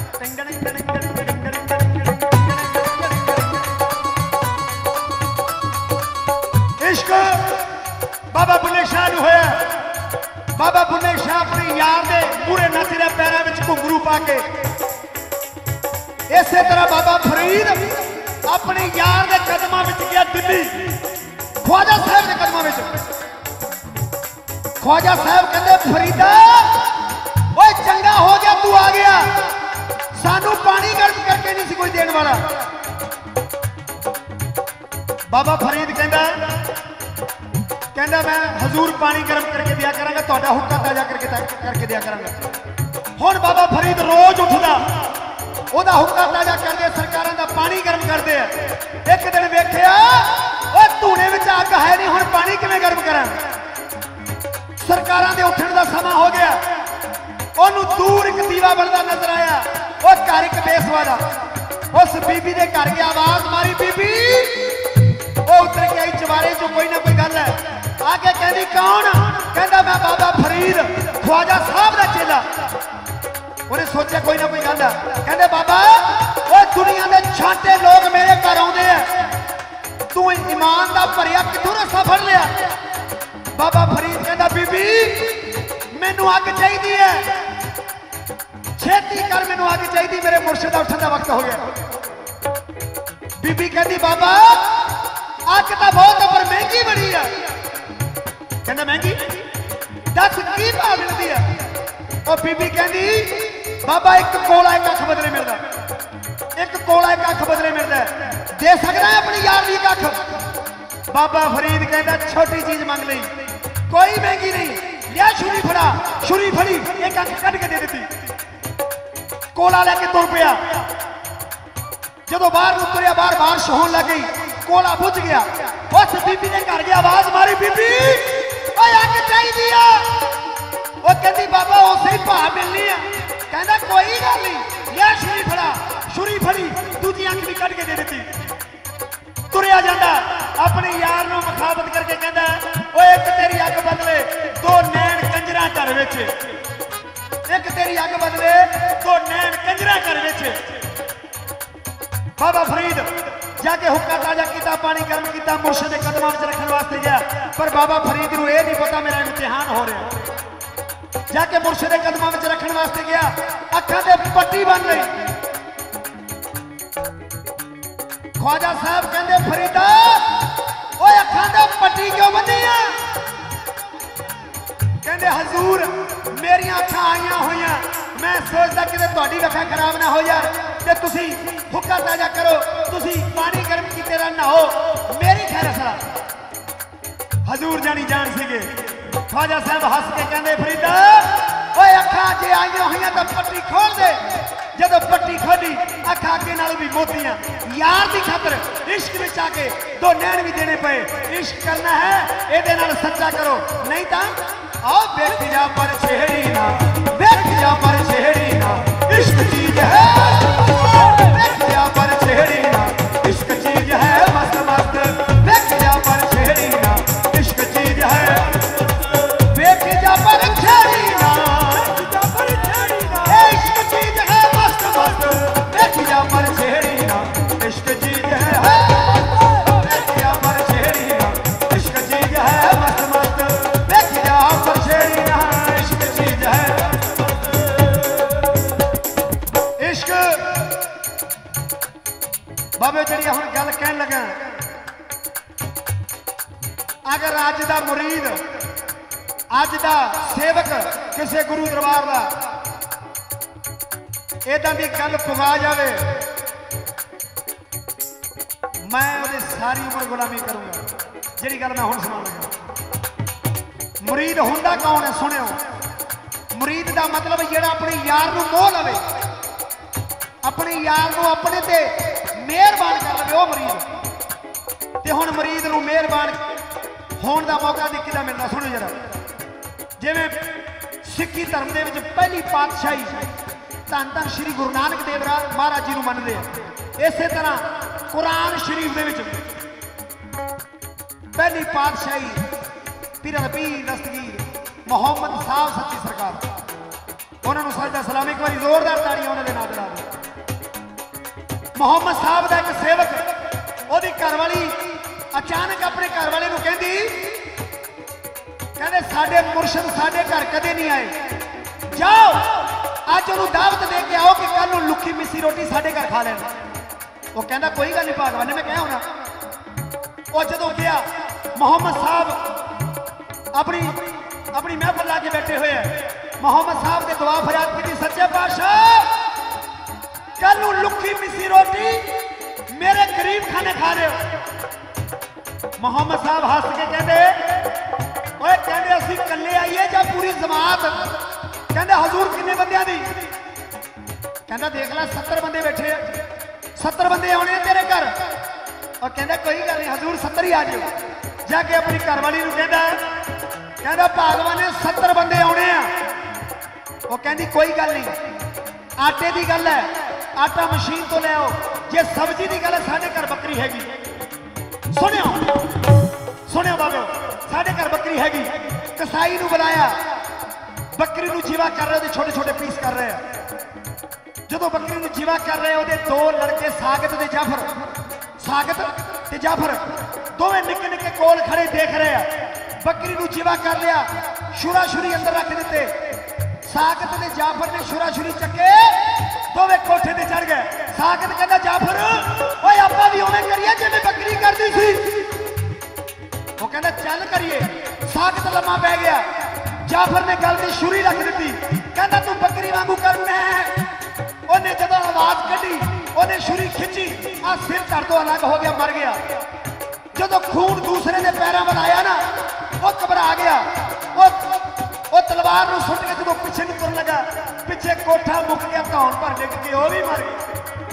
A: इश्क बाबा बुल्ले शाह नूं होया। बाबा बुल्ले शाह अपने यार दे पूरे नच दे पैरों में घुंघरू पा के इस तरह बाबा फरीद अपने यार दे कदमां विच गया दिल्ली ख्वाजा साहब के कदमां विच। ख्वाजा साहब कहते फरीदा ओए चंगा हो गया तू आ गया सानू पानी गर्म करके नहीं सी कोई देने वाला। बाबा फरीद कहता कहता मैं हजूर पानी गर्म करके दिया करांगा तुहाडा हुक्का ताजा करके करके दिया करांगा। हुण बाबा फरीद रोज उठदा ओदा हुक्का ताजा करदे सरकारां दा पानी गर्म करदे। एक दिन वेखिया ओए धूने विच अग है नहीं हुण पानी किवें गर्म करां। सरकारां दे उठण दा समा हो गया ओनू दूर एक दीवा बलदा नजर आया ओ घर एक बेसवा दा उस बीबी दे घर गया आवाज मारी बीबी ओ उतर के आई चवारे चो कोई ना कोई गल है आके कहनी कौन कहंदा मैं बाबा फरीद ख्वाजा साहब दा चेला। उन्हें सोचा कोई ना कोई गल है कहंदे बाबा ओ दुनिया दे छांटे लोग मेरे घर आउंदे आ तू ईमान दा भरिया किथों रस्सा लिया। बाबा फरीद कहता बीबी मैनू अग चाहिए है, छेती कर मैनू अग चाहिए, मेरे मुर्शिद उठने का वक्त हो गया। बीबी कहती बाबा अग तो बहुत है पर महंगी बड़ी है। कहना महंगी दस की भाव मिलती है। और बीबी कहती बाबा एक कोला एक अख बदले मिलता, एक कोला एक अख बदले मिलता है, दे सकता है अपनी यार की अख। बाबा फरीद कहता छोटी चीज मांग ली, कोई महंगी नहीं, लिया छुरी फड़ा, छुरी फड़ी एक अख कट के दे दी, कोला लेके तुर पिया। जो बाहर उतरिया बाहर बारिश होने लग गई, कोला बुझ गया। उस बीबी ने घर गया आवाज मारी बीबी अग चाहिए। वो कहती बाबा उसे ही भाव मिलनी है। कहता कोई गल नहीं, लिया छुरी फड़ा, छुरी फड़ी दूजी अख भी कट के दे दी। तुरया जाता अपने यार नूं मुखाबत करके कहता ओ एक तेरी अग बदले दो नैन कंजरा घर विच, एक तेरी अग बदले दो नैन कंजरा घर विच। बाबा फरीद जाके हुक्का ताजा किया, पानी गर्म किया, मुर्शिद के कदमां विच रखने वास्ते गया। पर बाबा फरीद नूं यह नहीं पता मेरा इम्तिहान हो रहा। जाके मुर्शिद के कदमां विच रखने वास्ते गया, अखां ते पट्टी बन गई। ख्वाजा साहब कहते फरीदा ओए अखां ते पट्टी क्यों बनी है? कहते हजूर मेरिया अखां आईया हुई, मैं सोचता कि तुहाडी अखां खराब ना हो जाए ते तुसी हुक्का ताजा करो, तुसी पानी गर्म कीते रह ना हो, मेरी खैर असरा। हजूर जानी जान सीगे। ख्वाजा साहब हस के कहते फरीदा ओए अखां जे आईया हुई तो पट्टी खोल दे। जब पट्टी खोली अखा अगे नाल भी मोतियां, यार की खातर इश्क में आके दो नैन भी देने पे। इश्क करना है एदे नाल सच्चा करो, नहीं तो आओ बेख जा पर छेड़ी ना, बेख जा पर छेड़ी ना, इश्क चीज है, बेख जा पर छेड़ी ना, इश्क चीज है मस्त मस्त, बेख जा पर छेड़ी ना, इश्क चीज है, बेख जा पर छेड़ी ना, इश्क चीज है मस्त मस्त, बेख जा पर छेड़ी ना, इश्क चीज है, बेख जा पर छेड़ी ना, इश्क चीज है मस्त मस्त, बेख जा पर छेड़ी ना, इश्क चीज है। इश्क बाबे जी हम गल कह लगा, अगर अज का मुरीद अज का सेवक किसी गुरु दरबार का इदा की गल पुगा जाए, मैं वो सारी उम्र गुलामी करूंगा। जी गल मैं हुण सुना लगा, मुरीद हुंदा कौन है? सुनियो, मुरीद का मतलब जेड़ा अपने यार नूं मोह लवे, अपने यार नूं अपने ते मेहरबान कर लवे, वो मुरीद। ते हुण मुरीद नूं मेहरबान होने का मौका किदा मिलता? सुनो जरा, जिवें सिक्खी धर्म दे विच पहली पातशाही धन धन श्री गुरु नानक देव महाराज जी को मनते हैं, इस तरह कुरान शरीफ दे विच पहली पातशाही पीर पीर दस्तगीर मोहम्मद साहब सच्ची सरकार, उन्होंने सजदा सलाम एक बार जोरदार ताड़ियां उन्होंने नाम दिला दी। मोहम्मद साहब का एक सेवक ओदी घरवाली अचानक अपने घरवाले को कहती, कहते साडे मुर्शद साडे घर कदे नहीं आए, जाओ अज उन्होंने दावत दे के आओ कि कल लुखी मिसी रोटी साडे घर खा लेना। वो कहता कोई गल नहीं भागवान ने मैं क्या होना। वो जो गया मोहम्मद साहब अपनी अपनी महफिल ला के बैठे हुए हैं, मोहम्मद साहब ने दुआ फरियाद की, सच्चे पातशाह कल लुखी मिसी रोटी मेरे गरीब खाने खा रहे हो। मोहम्मद साहब हंस के कहते ओए कहते असी कल्ले आइए या पूरी जमात? कहते हजूर किन्ने बंदियां दी? कहता देख ला सत्तर बंदे बैठे, सत्तर बंदे आने तेरे घर। और कहता कोई गल नहीं हजूर सत्तर ही आ जाओ। जाके अपनी घरवाली कहता कहता भागवान ने सत्तर बंदे आने आ। वो कहती कोई गल नहीं, आटे की गल है आटा मशीन तो ले आओ, जे सब्जी की गल है साढ़े घर बकरी हैगी। सुनियो सुनियो बाबे, साढ़े घर बकरी हैगी। कसाई नूं बुलाया, बकरी नूं जीवा कर रहे, छोटे छोटे पीस कर रहे हैं। जो बकरी नूं जीवा कर रहे, दो लड़के सागत ते जाफर, सागत ते जाफर दोवें निके निके कोल खड़े देख रहे हैं। बकरी नूं जिवा कर लिया, शुरा शुरी अंदर रख दिते। साकत ने जाफर ने शुरा शुरी चके, दोवें कोठे ते चढ़ गए। साकत कहता जाफर ओए आपां भी उवें करिए जिवें बकरी करदी सी। वो कहता चल करिए। साकत लम्मा पै गया। जाफर ने गल दी शुरी रख दी, कहता तू बकरी वांगू कर। मैं उन्हें जब आवाज कढ़ी, उन्हें शुरी खिंची, आ सिर धड़ तो अलग हो गया, मर गया। जो खून दूसरे ने पैरों में आया ना, वो घबरा गया। वो वो तलवार नूं सुट के जो पिछे नहीं तुरन लगा, पिछे कोठा मुक गया, धौन पर डिग के वो भी मर गया।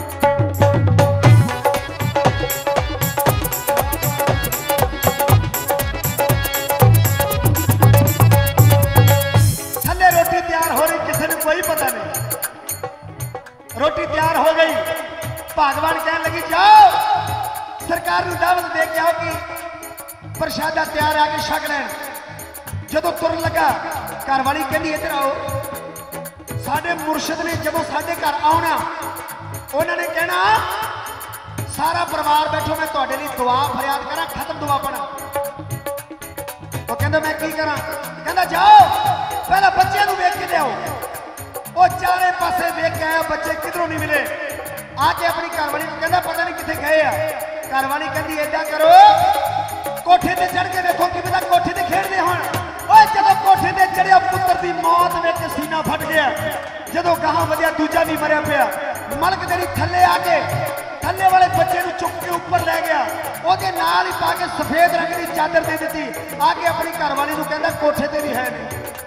A: थल्ले रोटी तैयार हो रही, किसी ने कोई पता नहीं। रोटी तैयार हो गई, भगवान कहने लगी जाओ सरकार को दावत दे के आओ कि प्रशादा तैयार आके छक लैन। जदों तुरन लगा, घर वाली कहती इधर आओ। साडे मुर्शद ने जदों साडे घर आना, उन्होंने कहना सारा परिवार बैठो, मैं तुहाडे लई दुआ फरियाद करा, खत्म दुआ पढ़ा। वो कहंदा मैं की करा? कहंदा जाओ पहले बच्चे नूं वेख के लियाओ। वो चारे पासे वेख के आया, बच्चे किधरों नहीं मिले। आके अपनी घरवाली को कहंदा पता नहीं किथे गए आ। घरवाली कहती ऐसा करो, कोठे ते चढ़ के देखो कि पता कोठे ते खेडदे होण। ओए जदों कोठे ते चढ़िया, पुत्र दी मौत वेख के सीना फट गया। जदों गाहां वधिया, दूजा भी मरिया पिया। मलक तेरी थल्ले आके थल्ले वाले बच्चे नूं चुक के ऊपर लै गया, ओहदे नाल ही पा के सफेद रंग दी चादर दे दी। आके अपनी घरवाली नूं कहंदा कोठे ते भी है नहीं।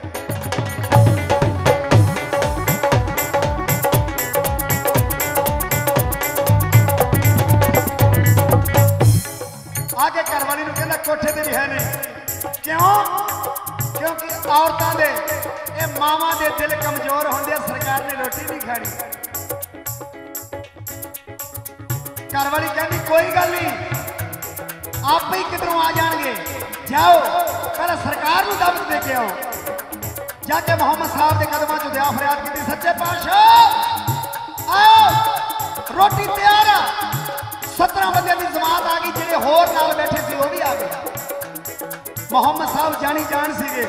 A: आगे घरवाली नूं कहंदा कोठे ते भी है नहीं। क्यों? क्योंकि औरतां दे ये मावां दे दिल कमजोर होंदे, सरकार ने रोटी नहीं खानी। घरवाली कहंदी कोई गल नहीं, आप ही किधरों आ जाएंगे। जाओ पहले सरकार नूं दावत दे के आओ। जाके मोहम्मद साहब के कदमां च दुआ फरियाद की, सच्चे पातशाह आओ रोटी तैयार आ। सत्रह बंदे की जमात आ गई, जेडे होर नाल बैठे सी वो भी आ गए। मोहम्मद साहब जानी जान सीगे,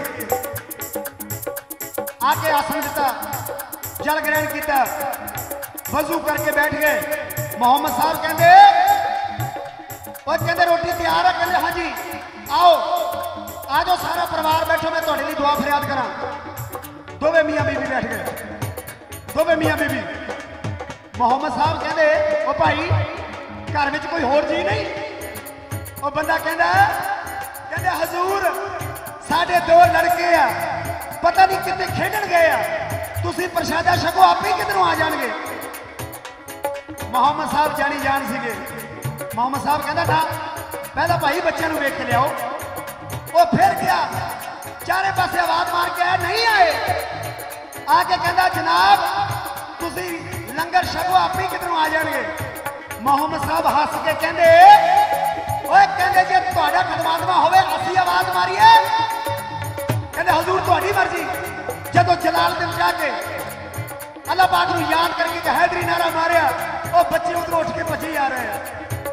A: आके आसन दिता, जल ग्रहण किया, वजू करके बैठ गए। मोहम्मद साहब कहते और कहते रोटी तैयार है? कहते हाँ जी आओ आ जाओ सारा परिवार बैठो, मैं तुहाडे लई दुआ फरियाद करा। दोवे मियाँ बीबी बैठ गए, दोवे मियाँ बीबी। मोहम्मद साहब कहते ओ भाई घर में कोई होर जी नहीं? वो बंदा कहता कहते हजूर साढ़े दो लड़के आ, पता नहीं कितने खेडन गए आ, तुसी प्रशादा छको, आप ही किधरों आ जाएंगे। मोहम्मद साहब जानी जान सीगे। मोहम्मद साहब कहता था पहला भाई बच्चे नूं वेख के लियाओ। वो फिर गया, चारे पासे आवाज मार के आया, नहीं आए। आके कहता जनाब तुसी लंगर छको, आप ही किधरों आ जाएंगे। मोहम्मद साहब हस के कहते ओए कहते जे तुहाडा खदमातमा होवे असी आवाज मारिए। कहते हजूर तुहाडी मर्जी। जदों जलालुद्दीन जाके अल्लाह पाक नूं याद करके हैदरी नारा मारिया, वो बच्चे उधर उठ के भजे आ रहे हैं।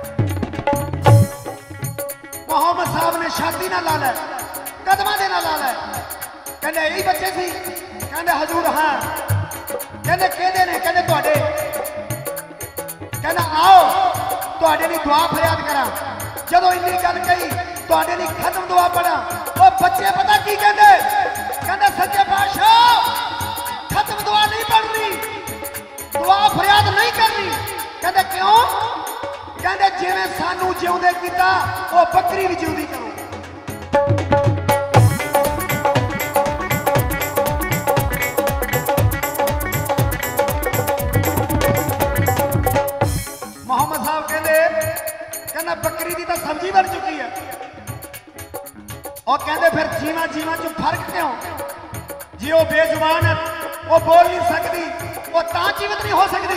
A: मोहम्मद साहब ने छाती ना ला लै, कदमां दे नाल ला लै। कहते यही बच्चे सी? कहते हजूर हाँ। कहते कहते ने? कहते तुहाडे। कहना आओ तुहाडे लई दुआ फरियाद करा। जदों इन्नी गल कही, तुहाडे लई खत्म दुआ पढ़ा। वो बच्चे पता की कहते? कहते सच्चे पातशाह खत्म दुआ नहीं पढ़नी, दुआ फरियाद नहीं करनी। कहते क्यों? कहते जिवें सानू जिउंदे कीता, वो बकरी भी जिउंदी करो। मोहम्मद साहब कहते कहना बकरी की तो सब्जी बन चुकी है। और कहते फिर जीवा जीवा च फर्क क्यों? जी वो बेजुबान है, वो बोल नहीं सकती, वो ता जीवित नहीं हो सकती।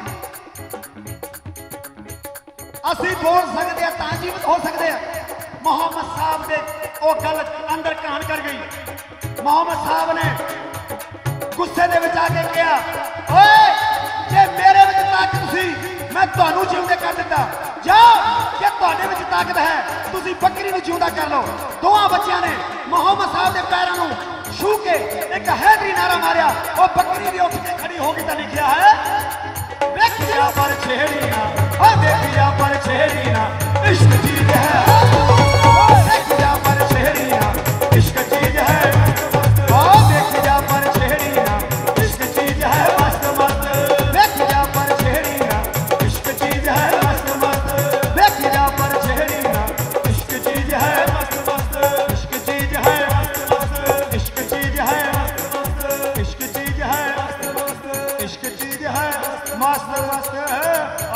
A: असी बोल सकते हैं ता जीवित हो सकते हैं। मोहम्मद साहब ने वो गल अंदर कान कर गई। मोहम्मद साहब ने गुस्से दे विच आके कहा ओए जे मेरे विच ताकत सी
C: मैं तुहानू जिउंदे कर दिता। जाओ जे तुहाडे विच ताकत है तुसीं बकरी नूं जिउंदा कर लो। दोवां बच्चियां ने मोहम्मद साहब दे पैरां नूं छू के एक हैदरी नारा मारिया, वो बकरी भी उठ के खड़ी हो गई। तो लिखिया है देखिया पर छेड़ी ना, ओ देखिया पर छेड़ी ना, इश्क चीज है। देखिया पर छेड़ी ना, इश्क चीज है। ओ देखिया पर छेड़ी ना, इश्क चीज है मस्त मस्त। देखिया पर छेड़ी ना, इश्क चीज है मस्त मस्त। देखिया पर छेड़ी ना, इश्क चीज है मस्त मस्त। इश्क चीज है मस्त मस्त। इश्क चीज है मस्त मस्त। इश्क चीज है मस्त मस्त। इश्क चीज है मस्त मस्त है।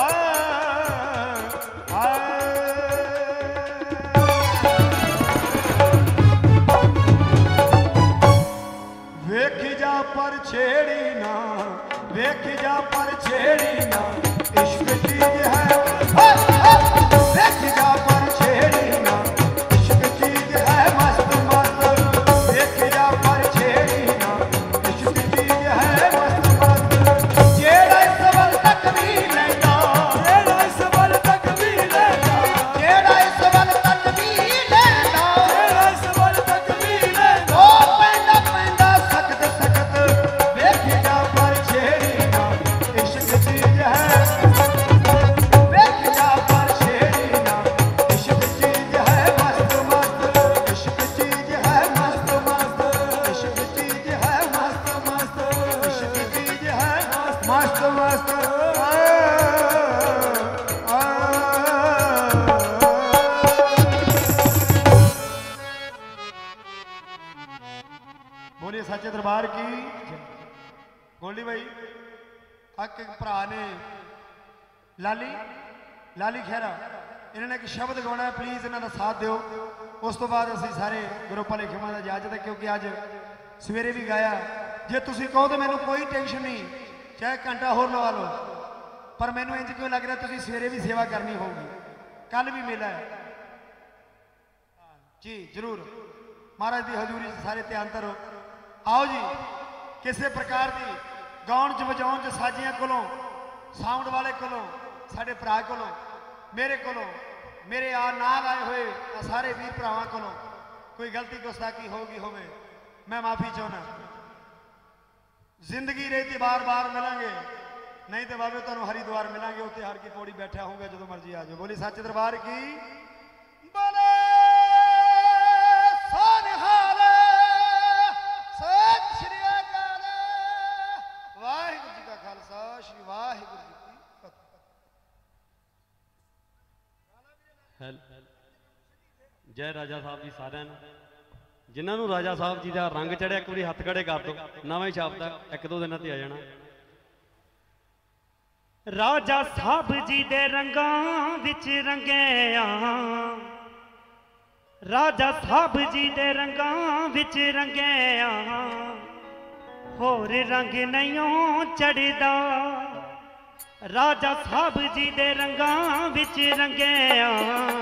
C: वेख जा पर छेड़ी ना, वेख जा पर छेड़ी ना, इश्क चीज है। वेख जा पर छेड़ी ना, इश्क चीज है मस्त मस्त। वेख जा पर छेड़ी ना, इश्क चीज है मस्त मस्त। जेड़ा इस वल तक भी लैंदा,
B: जेड़ा इस वल तक भी लैंदा,
C: जेड़ा इस वल तक भी लैंदा,
B: जेड़ा इस वल तक भी लैंदा,
C: ओ पैंदा पैंदा सख्त सख्त। वेख जा पर छेड़ी ना, इश्क चीज है। वेख जा पर छेड़ी ना, इश्क चीज है मस्त मस्त। इश्क चीज है मस्त मस्त। इश्क चीज है मस्त मस्त। इश्क चीज है मस्त मस्त। आ, बोलिए सच्चे दरबार की। गोल्डी भाई हक एक भरा ने लाली लाली खैरा इन्होंने एक शब्द गाना है, प्लीज इन्हों का साथ दो। उस तो बाद असी सारे ग्रुप वाले खिमा का इजाजत है, क्योंकि अज सवेरे भी गाया। जे तुम कहो तो मैंने कोई टेंशन नहीं, चाहे घंटा होर लवा लो, पर मैनू इंज क्यों लग रहा तुम सवेरे भी सेवा करनी होगी। कल भी मेला है जी, जरूर महाराज की हजूरी सारे ध्यान धरो। आओ जी, किसी प्रकार की गाउन च बजाउन च साजियां कोलों, साउंड वाले कोलों, साडे भरा कोलों, मेरे कोलों, मेरे आ नाल आए हुए आ सारे वीर भरावां कोलों कोई गलती गुस्ताखी होगी होवे, मैं माफी चाहना। जिंदगी रहती बार बार मिलेंगे, नहीं तो बाबे तुहानू हरिद्वार मिलेंगे, उत्ते हर की पौड़ी बैठा होगा जो मर्जी आ जाओ। बोली सच्चे दरबार की बोले सोनिहाल सत श्री अकाल। वाहिगुरू जी का खालसा श्री वाहिगुरू जी की
D: फतेह। जय राजा साहब जी साਰਿਆਂ ਨੂੰ, जिन्हां नूं राजा साहब जी का रंग चढ़िया एक बारी हथ खड़े कर दो, नवां ही छापदा एक दो दिनों ते आ जाना।
B: राजा साहब जी दे रंगां विच रंगे आ, राजा साहब जी दे रंगां विच रंगे आ, होर रंग नहीं चढ़दा। राजा साहब जी दे रंगां विच रंगे आ,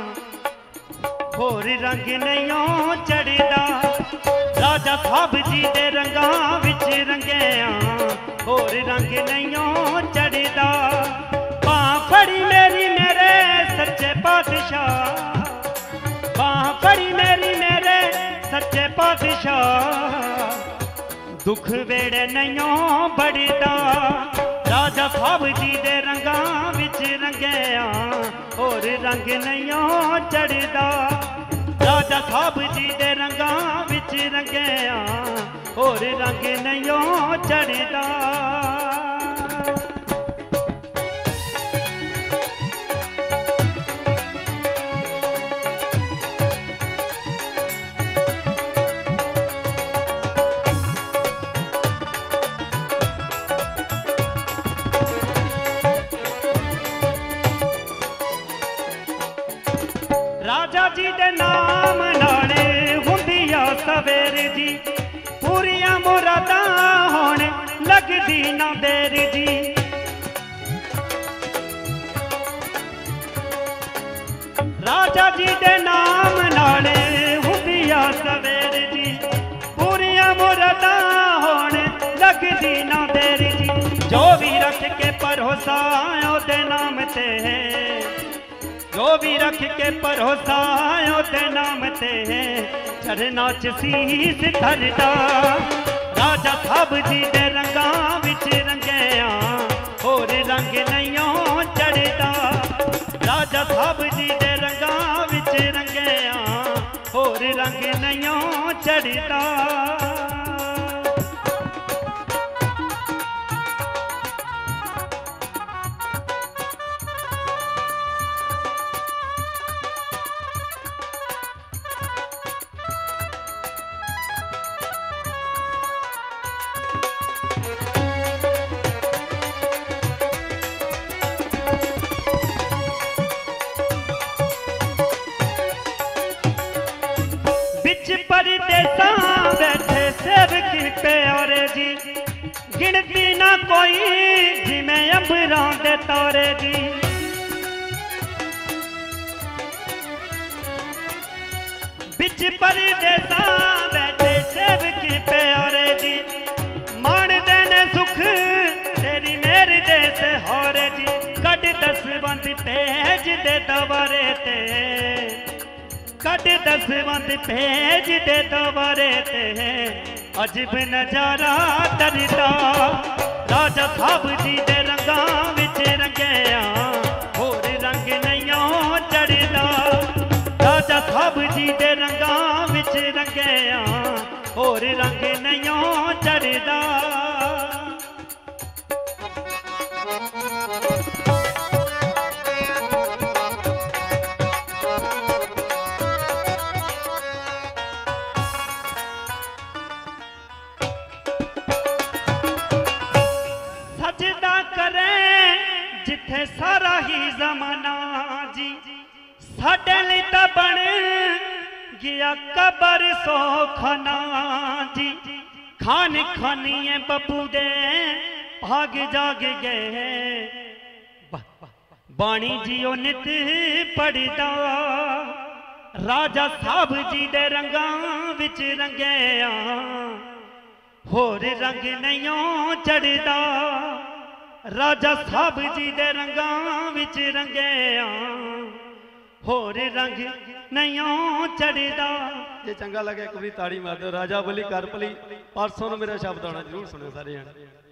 B: होर रंग नहीं चढ़दा। राजा साहब जी दे रंगां विच रंगे आ, होर रंग नहीं चढ़दा। बांह फड़ी मेरी मेरे सच्चे पातशाह, बांह फड़ी मेरी मेरे सच्चे पातशाह, दुख वेड़े नहीं बढ़दा। राजा साहब जी दे रंगां विच रंगे आ, होर रंग नहीं चढ़दा। राजा साहब जी दे रंगां विच रंगे आ, होर रंग नहीं चढ़दा। राजा जी दे नाम नाले हुंदिया सवेर जी, पूरियां मुरादां होने लगदी ना देर जी। राजा जी दे नाम नाले हुंदिया सवेर जी, पूरियां मुरादां होने लगदी ना देर जी। जो भी रख के भरोसा ओदे नाम ते जो भी रख के भरोसा ओदे नाम ते चरना च सीस धरदा राजा साहब जी दे रंगां विच रंगिया होर रंग नहीं चढ़दा राजा साहब जी दे रंगां विच रंगिया होर रंग नहीं चढ़दा परदेसा बैठे सेवक प्यारे जी गिनती ना कोई जिमें अंबरां दे तारे जी बिच परदेसा बैठे सेवक प्यारे जी मान देने सुख तेरी मेरे दे सहारे जी कट दस बंद पेज दे दवारे ते कट दसवंत पेज दे दवारे ते अजब नजारा दरदा राजा साहब जी दे रंगां विच रंगिया होर रंग नहीं चढ़दा राजा साहब जी दे रंगां विच रंगिया होर रंग नहीं चढ़दा जिथे सारा ही जमाना जी साडे लई तां बन गया कबर सोखना जी खान खानिए बब्बू दे भाग जाग गए बाणी जी ओ नित पढ़दा राजा साहब जी दे रंगां विच रंगिया होर रंग नहीं चढ़दा राजा साहब जी दे रंगां विच रंगिया होर रंग नहीं चढ़दा
D: जे चंगा लगे एक भी ताड़ी मार दो राजा बोली कर भली परसों मेरा शब्द आना जरूर सुनो सारे जने